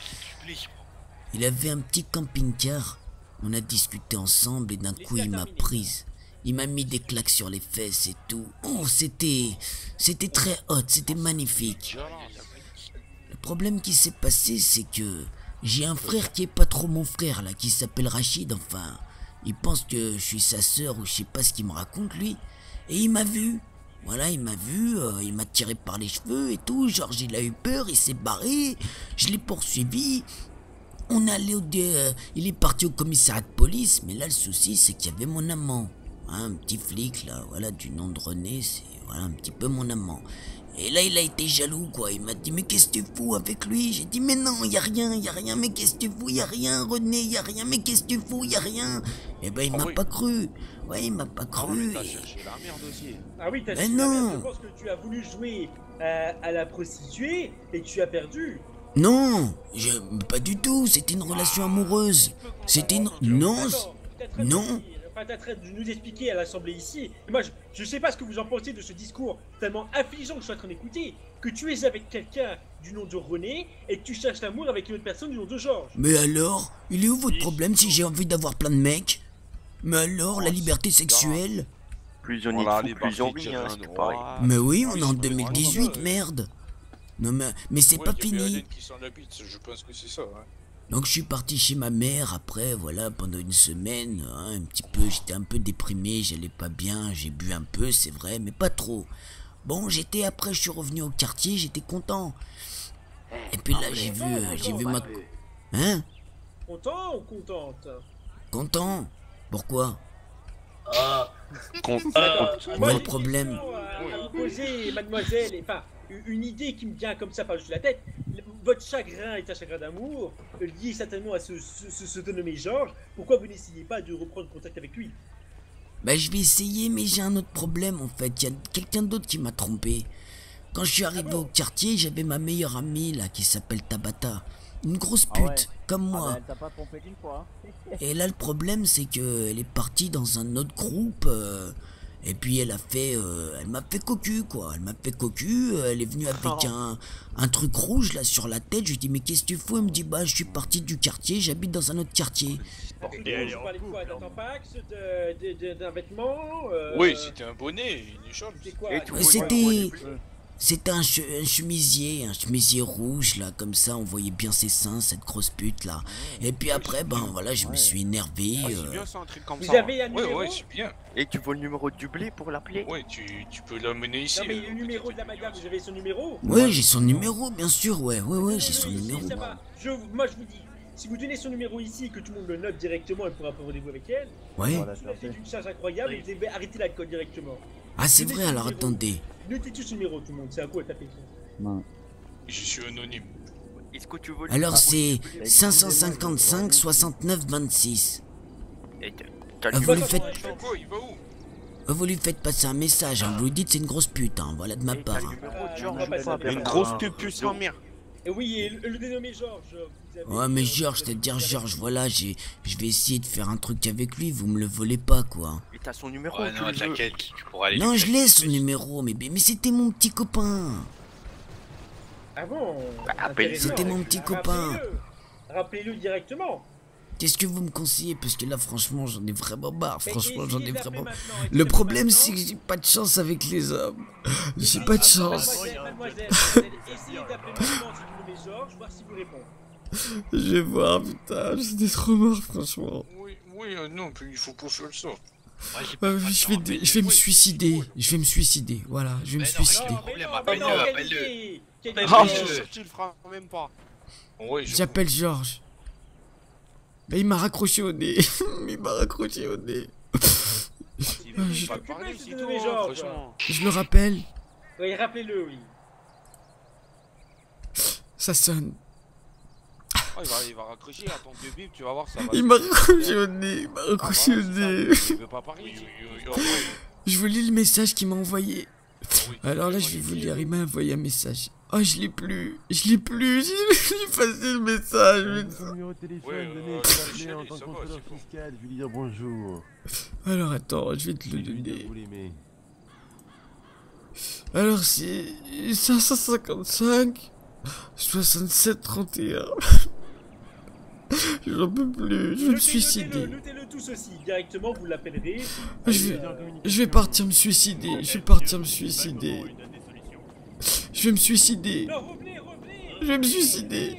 C: Il avait un petit camping-car. On a discuté ensemble et d'un coup, il m'a prise. Il m'a mis des claques sur les fesses et tout. Oh, c'était... C'était très hot, c'était magnifique. Le problème qui s'est passé, c'est que... J'ai un frère qui est pas trop mon frère, là, qui s'appelle Rachid, enfin... Il pense que je suis sa sœur ou je sais pas ce qu'il me raconte, lui. Et il m'a vu. Voilà, il m'a vu, euh, il m'a tiré par les cheveux et tout. Georges, il a eu peur, il s'est barré. Je l'ai poursuivi. On est allé au... euh, il est parti au commissariat de police, mais là, le souci, c'est qu'il y avait mon amant. Hein, un petit flic, là, voilà, du nom de René, c'est voilà, un petit peu mon amant. Et là, il a été jaloux, quoi. Il m'a dit, mais qu'est-ce que tu fous avec lui? J'ai dit, mais non, y a rien, y a rien, mais qu'est-ce que tu fous? Y a rien, René, y a rien, mais qu'est-ce que tu fous? Y a rien. Et ben, il
D: Ah
C: m'a
D: oui.
C: pas cru. Ouais, il m'a pas
D: Ah oui,
C: cru.
D: t'as cherché la merde aussi.
B: Ah oui, t'as
C: Mais
B: cherché la
C: non.
B: merde. Je pense que tu as voulu jouer euh, à la prostituée et tu as perdu.
C: Non, je, pas du tout. C'était une relation amoureuse. C'était une... Non,
B: Attends, t'as très
C: non.
B: bien dit, enfin, t'as très de nous expliquer à l'assemblée ici. Et moi, je, je sais pas ce que vous en pensez de ce discours tellement affligeant que je suis en train d'écouter. Que tu es avec quelqu'un du nom de René et que tu cherches l'amour avec une autre personne du nom de Georges.
C: Mais alors, il est où votre problème si j'ai envie d'avoir plein de mecs? Mais alors, la liberté sexuelle?
K: Plus on y
D: Voilà,
K: trouve,
D: les
K: plus on
D: barquettes
K: rit, hein,
D: qui
K: c'est pareil.
D: Ah,
C: Mais oui, on
J: oui,
C: est en
J: c'est
C: deux mille dix-huit, merde. Non mais, mais c'est
J: Ouais,
C: pas
J: y a
C: fini.
J: Béalène qui sent la bite, je pense que c'est ça. Hein.
C: Donc je suis parti chez ma mère après, voilà, pendant une semaine, hein, un petit peu, j'étais un peu déprimé, j'allais pas bien, j'ai bu un peu, c'est vrai, mais pas trop. Bon, j'étais après, je suis revenu au quartier, j'étais content. Et puis là, j'ai vu, euh, j'ai vu ma... Hein?
B: Content ou contente?
C: Content? Pourquoi?
G: Ah,
B: D'accord.
C: Où
B: Moi,
C: est
B: j'ai
C: le problème?
B: une question à- à vous poser, mademoiselle, et enfin, une idée qui me vient comme ça par-dessus la tête. Votre chagrin est un chagrin d'amour, lié certainement à ce, ce, ce, ce dénommé Georges. Pourquoi vous n'essayez pas de reprendre contact avec lui?
C: Bah je vais essayer, mais j'ai un autre problème en fait, il y a quelqu'un d'autre qui m'a trompé. Quand je suis arrivé au quartier, j'avais ma meilleure amie là, qui s'appelle Tabata. Une grosse
F: Ah
C: pute,
F: ouais.
C: comme
F: Ah
C: moi.
F: bah, elle t'a pas trompé qu'une fois. hein.
C: Et là, le problème, c'est que elle est partie dans un autre groupe. euh, et puis, elle a fait. euh, elle m'a fait cocu, quoi. Elle m'a fait cocu. euh, Elle est venue avec un, un truc rouge, là, sur la tête. Je lui dis, mais qu'est-ce que tu fous? Elle me dit, bah, je suis parti du quartier. J'habite dans un autre quartier.
B: Et vous parlez de quoi? D'un tampax, de- de- de- d'un vêtement euh,
J: Oui, c'était un bonnet, une écharpe.
B: C'est quoi?
K: Et tout
C: Euh,
K: le monde
C: C'était.
K: voit
C: C'était un, che- un chemisier, un chemisier rouge, là, comme ça, on voyait bien ses seins, cette grosse pute, là. Et puis après, ben, voilà, je me suis énervé.
D: Ah,
C: euh,
D: c'est bien ça, un truc comme
B: Vous
D: ça.
B: avez un
J: Ouais,
B: numéro?
J: ouais, c'est bien.
K: Et tu veux le numéro du blé pour l'appeler?
J: Ouais, tu, tu peux l'amener ici.
B: Non mais
J: euh,
B: le numéro de la madame, vous avez son numéro?
C: Ouais, j'ai son numéro, bien sûr, ouais, ouais, ouais, j'ai son
B: Donnez-le ici,
C: numéro.
B: ça va. Je, moi je vous dis, si vous donnez son numéro ici, que tout le monde le note directement, elle pourra prendre rendez-vous avec elle.
C: Ouais.
F: Voilà,
B: C'est une charge incroyable et vous devez arrêter l'alcool directement.
C: Ah, c'est
B: Donnez
C: vrai,
B: son
C: alors
B: numéro.
C: attendez.
B: Notez tout ce numéro tout le monde, c'est un coup à taper.
F: Non.
J: Je suis anonyme.
K: Est-ce que tu veux le
C: Alors
K: numéro
C: c'est
K: du blé?
C: cinq cent cinquante-cinq soixante-neuf vingt-six.
K: Et t'as- t'as le
C: Ah, vous
K: numéro
C: lui faites,
J: Il fait quoi? Il va où?
C: ah, vous lui faites passer un message, hein, vous lui dites c'est une grosse pute, hein, voilà de ma
K: Et t'as
C: part.
K: le
C: hein.
K: numéro
B: Ah,
K: de
B: on
K: Georges
B: va
K: ou
B: passer
K: pas,
B: à
D: Une
K: Bernard?
D: grosse te puce en mère.
B: Et oui, et le, le dénommé Georges. vous avez-
C: Ouais, mais Georges,
B: vous avez-
C: c'est-à-dire Georges, voilà, j'ai, je vais essayer de faire un truc avec lui, vous me le volez pas, quoi.
K: Et t'as son numéro
A: Ouais,
K: ou tu
A: non,
K: le veux?
A: t'inquiète, tu pourras aller.
C: Non,
A: lui
C: je
A: claquer
C: l'ai
A: une
C: son
A: espèce.
C: numéro, mais, mais c'était mon petit copain.
B: Ah bon?
K: appelle-
B: Intéressant.
C: C'était mon petit copain.
B: Rappelez-le. Rappelez-le directement.
C: Qu'est-ce que vous me conseillez? Parce que là, franchement, j'en ai vraiment marre,
B: Mais
C: franchement, j'en ai
B: essayez d'appeler
C: vraiment...
B: maintenant, essayez
C: Le
B: d'appeler
C: problème,
B: maintenant.
C: c'est que j'ai pas de chance avec les hommes. J'ai pas de chance.
B: Mademoiselle, mademoiselle, mademoiselle, essayez d'appeler maintenant si vous nommez Georges, voir s'il vous répond.
C: Je vais voir, putain, j'étais trop mort, franchement.
J: Oui, oui, euh, non, puis il faut pas faire ça.
A: Moi, j'ai pas
C: Ouais,
A: de
C: je
A: temps,
C: vais,
A: mais-
C: je vais me
J: oui,
C: suicider.
J: oui.
C: Je vais me suicider. Voilà, je vais me
A: Mais non,
C: suicider.
A: mais
B: Non,
A: problème,
B: mais non,
A: appelle-le,
B: mais non, quelle
A: appelle-le.
B: idée, quelle
A: Ah,
B: idée.
D: Ah,
A: mais
D: je
A: je-
D: suis sûr que tu le feras même pas.
J: Ouais, je...
C: J'appelle Georges. Bah, il m'a raccroché au nez. Il m'a raccroché au nez.
D: Il
C: Ah,
D: veut
C: je-
D: pas te parler,
B: C'est
D: c'est
B: de
D: tout,
B: nommer
D: hein,
B: Georges.
D: franchement.
C: Je le rappelle.
B: Oui, rappelez-le, oui.
C: Ça sonne.
D: Oh, il, va, il va raccrocher, attends deux bips, tu vas voir ça va.
C: Il m'a raccroché au nez, il m'a raccroché au nez.
D: Il veut pas parler.
C: Je vous lis le message qu'il m'a envoyé. Alors là, je vais vous lire, il m'a envoyé un message. Oh, je l'ai plus, je l'ai plus, j'ai effacé le message.
E: Son numéro de téléphone, donnez, je vais l'appeler en tant que contrôleur fiscal, je vais lui dire bonjour.
C: Alors attends, je vais te le donner.
E: Vous l'aimez.
C: Alors c'est cinq cent cinquante-cinq soixante-sept trente et un. J'en peux plus, je vais me suicider.
B: Notez-le tout ceci, directement vous l'appellerez.
C: Je vais, je vais partir me suicider, je vais partir me suicider. Je vais me suicider.
B: Non, revenez, revenez.
C: Je vais me suicider.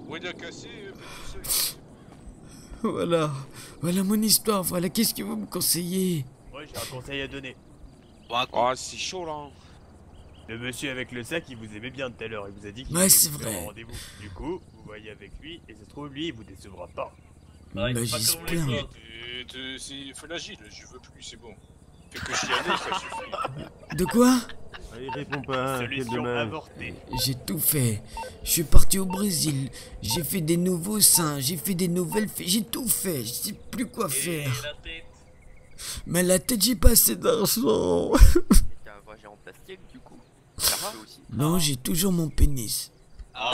C: Voilà, voilà mon histoire, voilà, qu'est-ce que vous me conseillez?
H: Ouais, j'ai un conseil à donner.
D: Oh, c'est chaud là.
H: Le monsieur avec le sac, il vous aimait bien tout à l'heure, il vous a dit qu'il
C: Ouais,
H: voulait
C: c'est
H: vous faire
C: vrai.
H: un rendez-vous. Du coup, vous voyez avec lui, et ça se trouve, lui, il vous décevra pas.
C: Bah, j'espère.
J: C'est fragile, je veux plus, c'est bon. Fait que j'y allais, ça suffit.
C: De quoi?
E: Il répond pas, quel
H: Solution
E: dommage.
H: avortée.
C: J'ai tout fait. Je suis parti au Brésil. J'ai fait des nouveaux seins. J'ai fait des nouvelles. Fait... J'ai tout fait. Je sais plus quoi faire.
K: la tête.
C: Mais la tête, j'ai pas assez d'argent.
K: T'as un vagin en plastique du coup. Ça va aussi.
C: Non, j'ai toujours mon pénis.
B: Ah,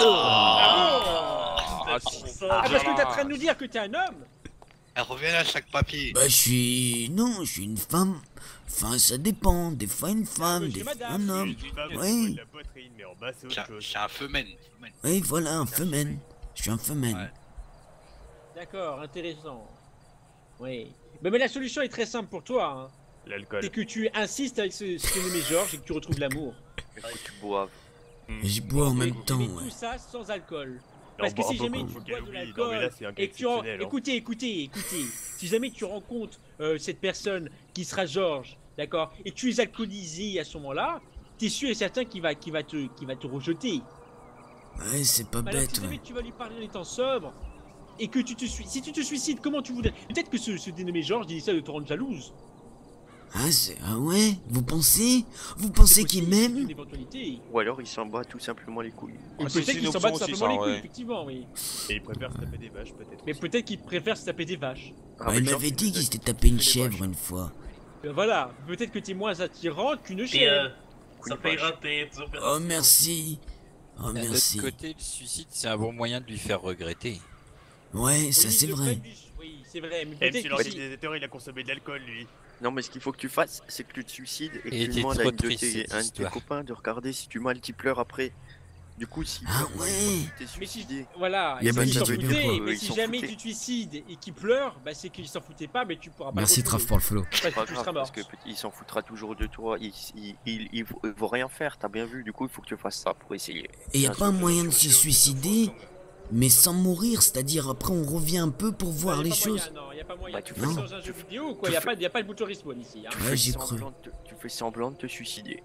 J: Ah,
B: ah, parce que t'es en train de nous dire que t'es un homme.
A: Elle revient à chaque papier.
C: Bah, je suis. Non, je suis une femme. Enfin, ça dépend. Des fois une femme, des fois un homme. Oui.
H: La poitrine, mais en bas, c'est autre chose.
A: C'est un femelle.
C: Oui, voilà, un femelle. Je suis un femelle.
B: D'accord, intéressant. Oui. Mais, mais la solution est très simple pour toi. Hein.
H: L'alcool.
B: C'est que tu insistes avec ce, ce nommé Georges et que tu retrouves l'amour.
K: Il faut que tu boives.
C: Et je bois en
B: Mais-
C: même temps,
B: mais
C: ouais.
B: tout ça sans alcool.
H: Non,
B: Parce que
H: boire
B: si jamais
H: beaucoup,
B: tu
H: faut
B: bois
H: qu'elle
B: de
H: oublie. Non, mais
B: l'alcool
H: là, c'est un cas
B: et que tu en...
H: exceptionnel, hein.
B: écoutez, écoutez, écoutez, si jamais tu rencontres euh, cette personne qui sera Georges, d'accord, et tu es alcoolisé à ce moment-là, t'es sûr et certain qu'il va, qu'il va te, qu'il va te rejeter.
C: Ouais, c'est pas
B: Alors,
C: bête,
B: si jamais
C: ouais.
B: tu vas lui parler en étant sobre et que tu te suis, si tu te suicides, comment tu voudrais? Peut-être que ce, ce dénommé Georges dit ça de te rendre jalouse.
C: Ah, c'est... ah ouais? Vous pensez? Vous pensez qu'il
B: C'est
C: m'aime?
B: une éventualité.
K: Ou alors il s'en bat tout simplement les couilles.
B: Et
D: Ah, c'est
B: peut-être
D: une
B: qu'il s'en
D: option
B: bat tout
D: aussi,
B: simplement les
D: ça,
B: couilles,
D: ouais.
B: effectivement, oui.
H: Et il préfère se taper des vaches, peut-être.
B: Mais
H: aussi.
B: peut-être qu'il préfère se taper des vaches.
K: Ah,
C: Ouais,
K: mais
C: il
K: genre,
C: m'avait
K: tu
C: dit
K: nous
C: qu'il
K: as-
C: s'était tapé une
K: tu fais les
C: chèvre
K: vaches.
C: une fois.
B: Euh, voilà, peut-être que t'es moins attirant qu'une
G: Et
B: chèvre.
G: euh, ça fait rater des opérations.
C: Oh, merci. Oh,
I: D'un
C: merci.
I: autre côté, le suicide, c'est un bon moyen de lui faire regretter.
C: Ouais, ça
B: Oui,
C: c'est
B: le
C: vrai.
B: fait du- Oui, c'est vrai, mais
H: Et
B: peut-être
H: monsieur
B: que si...
H: l'organisateur, il a consommé de l'alcool, lui.
K: Non, mais ce qu'il faut que tu fasses, c'est que tu te suicides et que
I: Et
K: tu
I: t'es
K: demandes à
I: trop
K: une de
I: triste,
K: tes,
I: cette
K: un de tes
I: histoire.
K: copains de regarder si tu multipleurs après. Du coup, si
C: Ah ouais.
K: t'es
B: Mais si,
K: suicidé.
B: voilà,
C: Il y a
B: et
C: pas
B: s'il
C: de
B: s'en
C: truc
B: foutait,
C: bien, quoi.
B: mais
K: Oui,
B: si
K: ils s'en
B: jamais
K: foutaient.
B: tu te suicides et qu'il pleure, bah c'est qu'il s'en foutait pas, mais tu pourras pas
C: Merci
B: le
C: Trav
B: retrouver.
C: pour le follow.
B: Parce
K: C'est
B: que
K: pas
B: tu
K: grave
B: seras mort.
K: parce que peut- il s'en foutra toujours de toi. Il, il, il, il vaut- il vaut rien faire, t'as bien vu. Du coup, il faut que tu fasses ça pour essayer.
C: Et y a
K: Bien
C: pas un
K: sûr.
C: moyen de se suicider, mais sans mourir, c'est-à-dire après on revient un peu pour voir
B: Il y
C: les
B: a pas moyen,
C: choses.
B: non, il y a pas moyen.
K: Bah,
B: tu
K: tu
B: fais
C: fais-
B: dans un jeu vidéo ou quoi,
K: tu
B: il y a
K: fais-
B: pas, il y a pas de bouton respawn ici. Hein.
K: Tu
C: Ouais,
K: fais
C: j'ai cru.
K: semblant de te- Tu fais semblant de te suicider.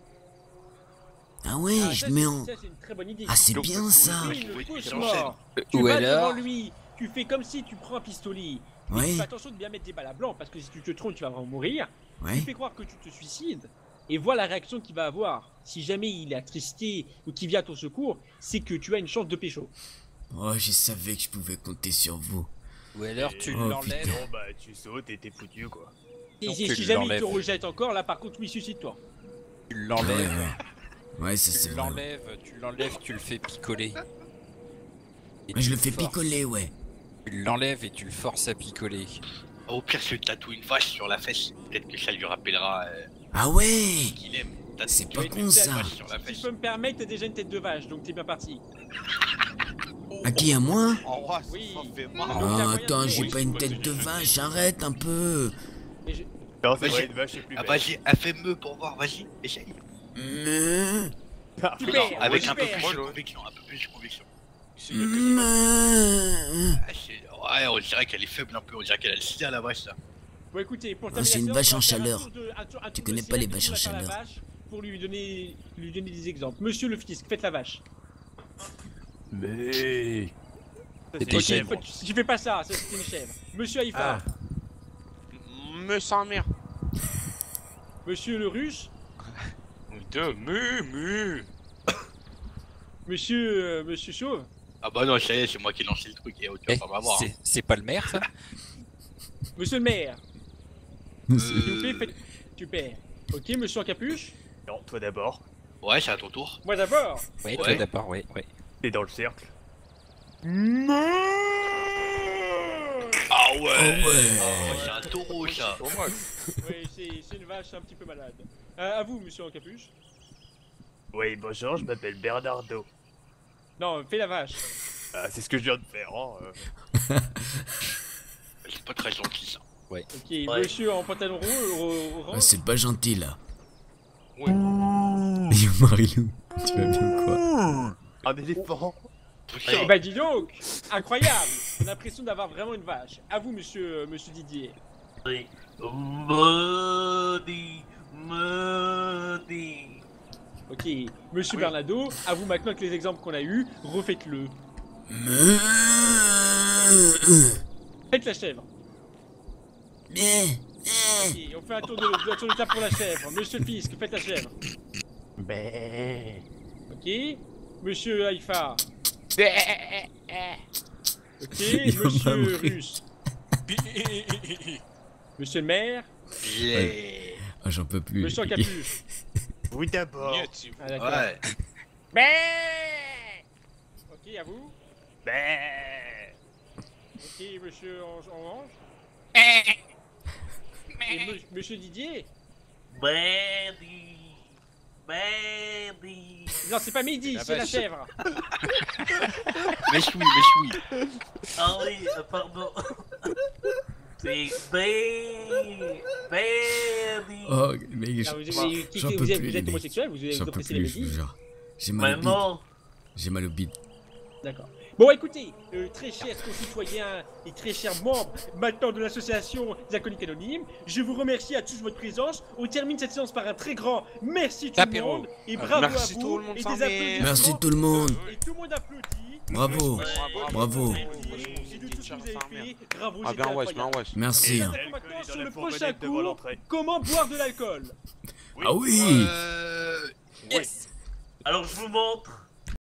C: Ah ouais,
B: Ah,
C: je
B: ça,
C: mets
B: c'est-
C: en...
B: ça, c'est une très bonne idée.
C: Ah, c'est
K: Donc,
C: bien
K: tu-
C: ça.
B: Tu fais une fausse mort.
I: Euh,
B: Tu
I: Ou
B: vas
I: alors,
B: devant lui, tu fais comme si tu prends un pistolet. Mais
C: Ouais.
B: tu fais attention de bien mettre des balles à blanc parce que si tu te trompes, tu vas vraiment mourir.
C: Ouais.
B: Tu fais croire que tu te suicides et vois la réaction qu'il va avoir. Si jamais il est attristé ou qu'il vient à ton secours, c'est que tu as une chance de pécho.
C: Oh, je savais que je pouvais compter sur vous.
I: ou alors tu
C: Oh,
I: l'enlèves.
C: putain.
H: Bon, bah, tu sautes et t'es foutu, quoi.
B: Et
I: Donc,
B: si,
I: tu
B: si jamais il te
I: l'enlèves.
B: rejette encore, là par contre, oui, suicide-toi.
I: Tu
C: Ouais,
I: l'enlèves.
C: ouais. Ouais, ça c'est
I: Tu
C: vrai.
I: l'enlèves, tu l'enlèves, tu le fais picoler. Et
C: Ouais, je
I: tu
C: le fais
I: forces.
C: picoler, ouais.
I: Tu l'enlèves et tu le forces à picoler.
A: Au pire, je lui tatoue une vache sur la fesse. Peut-être que ça lui rappellera euh,
C: Ah ouais.
A: qu'il aime. Tatoue
C: C'est
A: une
C: pas con ça.
A: vache sur la
B: Si je
A: fesse.
B: peux me permettre, t'as déjà une tête de vache, donc t'es bien parti.
C: À qui, à moi?
D: En vrai,
B: Oui.
D: ça fait mal.
B: Donc,
C: Oh,
B: t'as moyen
C: attends,
B: de-
C: j'ai
B: Oui,
C: pas
B: c'est
C: une
B: quoi,
C: tête
B: c'est
C: de
B: juste-
C: vache, arrête un peu.
B: Mais je-
H: Non, c'est
A: Vas-y.
H: vrai, une vache est plus
A: Ah,
H: belle.
A: vas-y, elle fait me pour voir, vas-y, essaye.
C: Me...
H: Ah,
B: Tu
A: Non,
B: perds,
A: avec
B: tu
A: un peu
B: perds.
A: plus de conviction, un peu plus de conviction.
C: Me...
A: Ah, c'est- ouais, on dirait qu'elle est faible un peu, on dirait qu'elle a le sida la vache, ça.
B: Bon, écoutez, pour
C: Ah, c'est
B: terminer
C: une
B: la
C: vache
B: séance,
C: en
B: on va faire un
C: chaleur.
B: tour de- un tour- un
C: Tu
B: tour
C: connais
B: de
C: pas les
B: cercle,
C: vaches en
B: on va faire la
C: chaleur.
B: vache pour lui donner, lui donner des exemples. Monsieur le fisc, faites la vache.
E: Mais...
H: c'est
I: des
B: Ok,
H: des
I: chèvres.
H: chèvres.
B: tu- tu fais pas ça, ça c'est une chèvre. Monsieur Haïfa,
E: Ah.
D: Me sans mère.
B: monsieur le ruche,
J: Putain, mu, mu.
B: monsieur, euh, monsieur chauve.
A: Ah bah non, ça y est, c'est moi qui ai lancé le truc et autre
I: Eh,
A: chose, on va voir.
I: c'est- c'est pas le maire, ça?
B: Monsieur le maire, s'il vous plaît, faites... Super. Ok, monsieur en capuche?
H: Non, toi d'abord.
A: Ouais, c'est à ton tour.
B: Moi d'abord.
I: Oui, toi
A: Ouais.
I: d'abord, oui, oui.
H: T'es dans le cercle.
A: Ah ouais,
C: ouais.
A: Ah, c'est un taureau ça.
B: Oui, c'est c'est une vache un petit peu malade. Euh, à vous, monsieur en capuche.
H: Oui, bonjour, je m'appelle Bernardo.
B: Non, fais la vache.
H: Ah, c'est ce que je viens de faire, hein. euh.
A: C'est pas très gentil ça.
I: Ouais.
B: Ok, monsieur en pantalon rouge, orange.
C: Ah, c'est pas gentil là.
J: Ouais.
C: Yo Marilou, tu vas bien quoi?
H: Un éléphant.
B: Eh bah dis donc, incroyable. On a l'impression d'avoir vraiment une vache. À vous, monsieur, euh, monsieur Didier.
G: Oui. Maudit, maudit.
B: Ok, monsieur Bernardo, à vous maintenant que les exemples qu'on a eus, refaites-le. Faites la chèvre. Ok, on fait un tour de, de, tour de table pour la chèvre. Monsieur Fisk, faites la chèvre. Ok, monsieur Haïfa. Ok,
C: Il va
B: monsieur
C: mourir.
B: Russe. Monsieur le maire.
C: Ouais. Ah, j'en peux plus.
B: Monsieur en capuche.
H: Oui, d'abord.
B: Ah, d'accord.
A: Ouais.
B: Ok, à vous.
H: Ben.
B: Ok, monsieur en en orange. Et me- monsieur Didier.
G: Maudit, maudit.
B: Non, c'est pas midi,
J: La
B: c'est la
J: vache.
B: chèvre.
A: Mais choui, mais choui.
G: Ah oui, euh, pardon. C'est bé, baby.
C: Oh, mais
B: Non,
C: j'en
B: vous, vous-
C: j'en
B: qui-
C: peux
B: vous êtes,
C: plus,
B: vous êtes
C: les mecs.
B: homosexuel, vous, vous
C: J'en peux
B: appréciez les
C: plus, je vous
B: médias.
C: jure. J'ai mal au bide.
G: Maman.
C: J'ai mal au bide.
B: D'accord. Bon, écoutez, euh, très chers concitoyens et très chers membres maintenant de l'association des Alcooliques Anonymes, je vous remercie à tous de votre présence. On termine cette séance par un très grand merci tout le
J: Apéro.
B: monde et
J: Euh,
B: bravo
J: merci
B: à vous
J: tout le monde,
B: et
J: s'en
B: des
J: met.
B: applaudissements.
C: Merci tout le monde.
B: Et tout le monde applaudit.
C: Bravo.
J: Ouais,
C: Bravo.
B: Et de tout ce que vous avez fait, bravo,
J: Ah
B: c'était
J: bien wesh,
B: incroyable.
J: bien wesh.
C: Merci.
B: Et
C: hein.
B: maintenant, maintenant, sur
H: la
B: le
H: fourgonnette
B: prochain
H: devant
B: cours,
H: l'entrée.
B: comment boire de l'alcool.
C: Ah oui.
A: Euh...
G: Alors je vous montre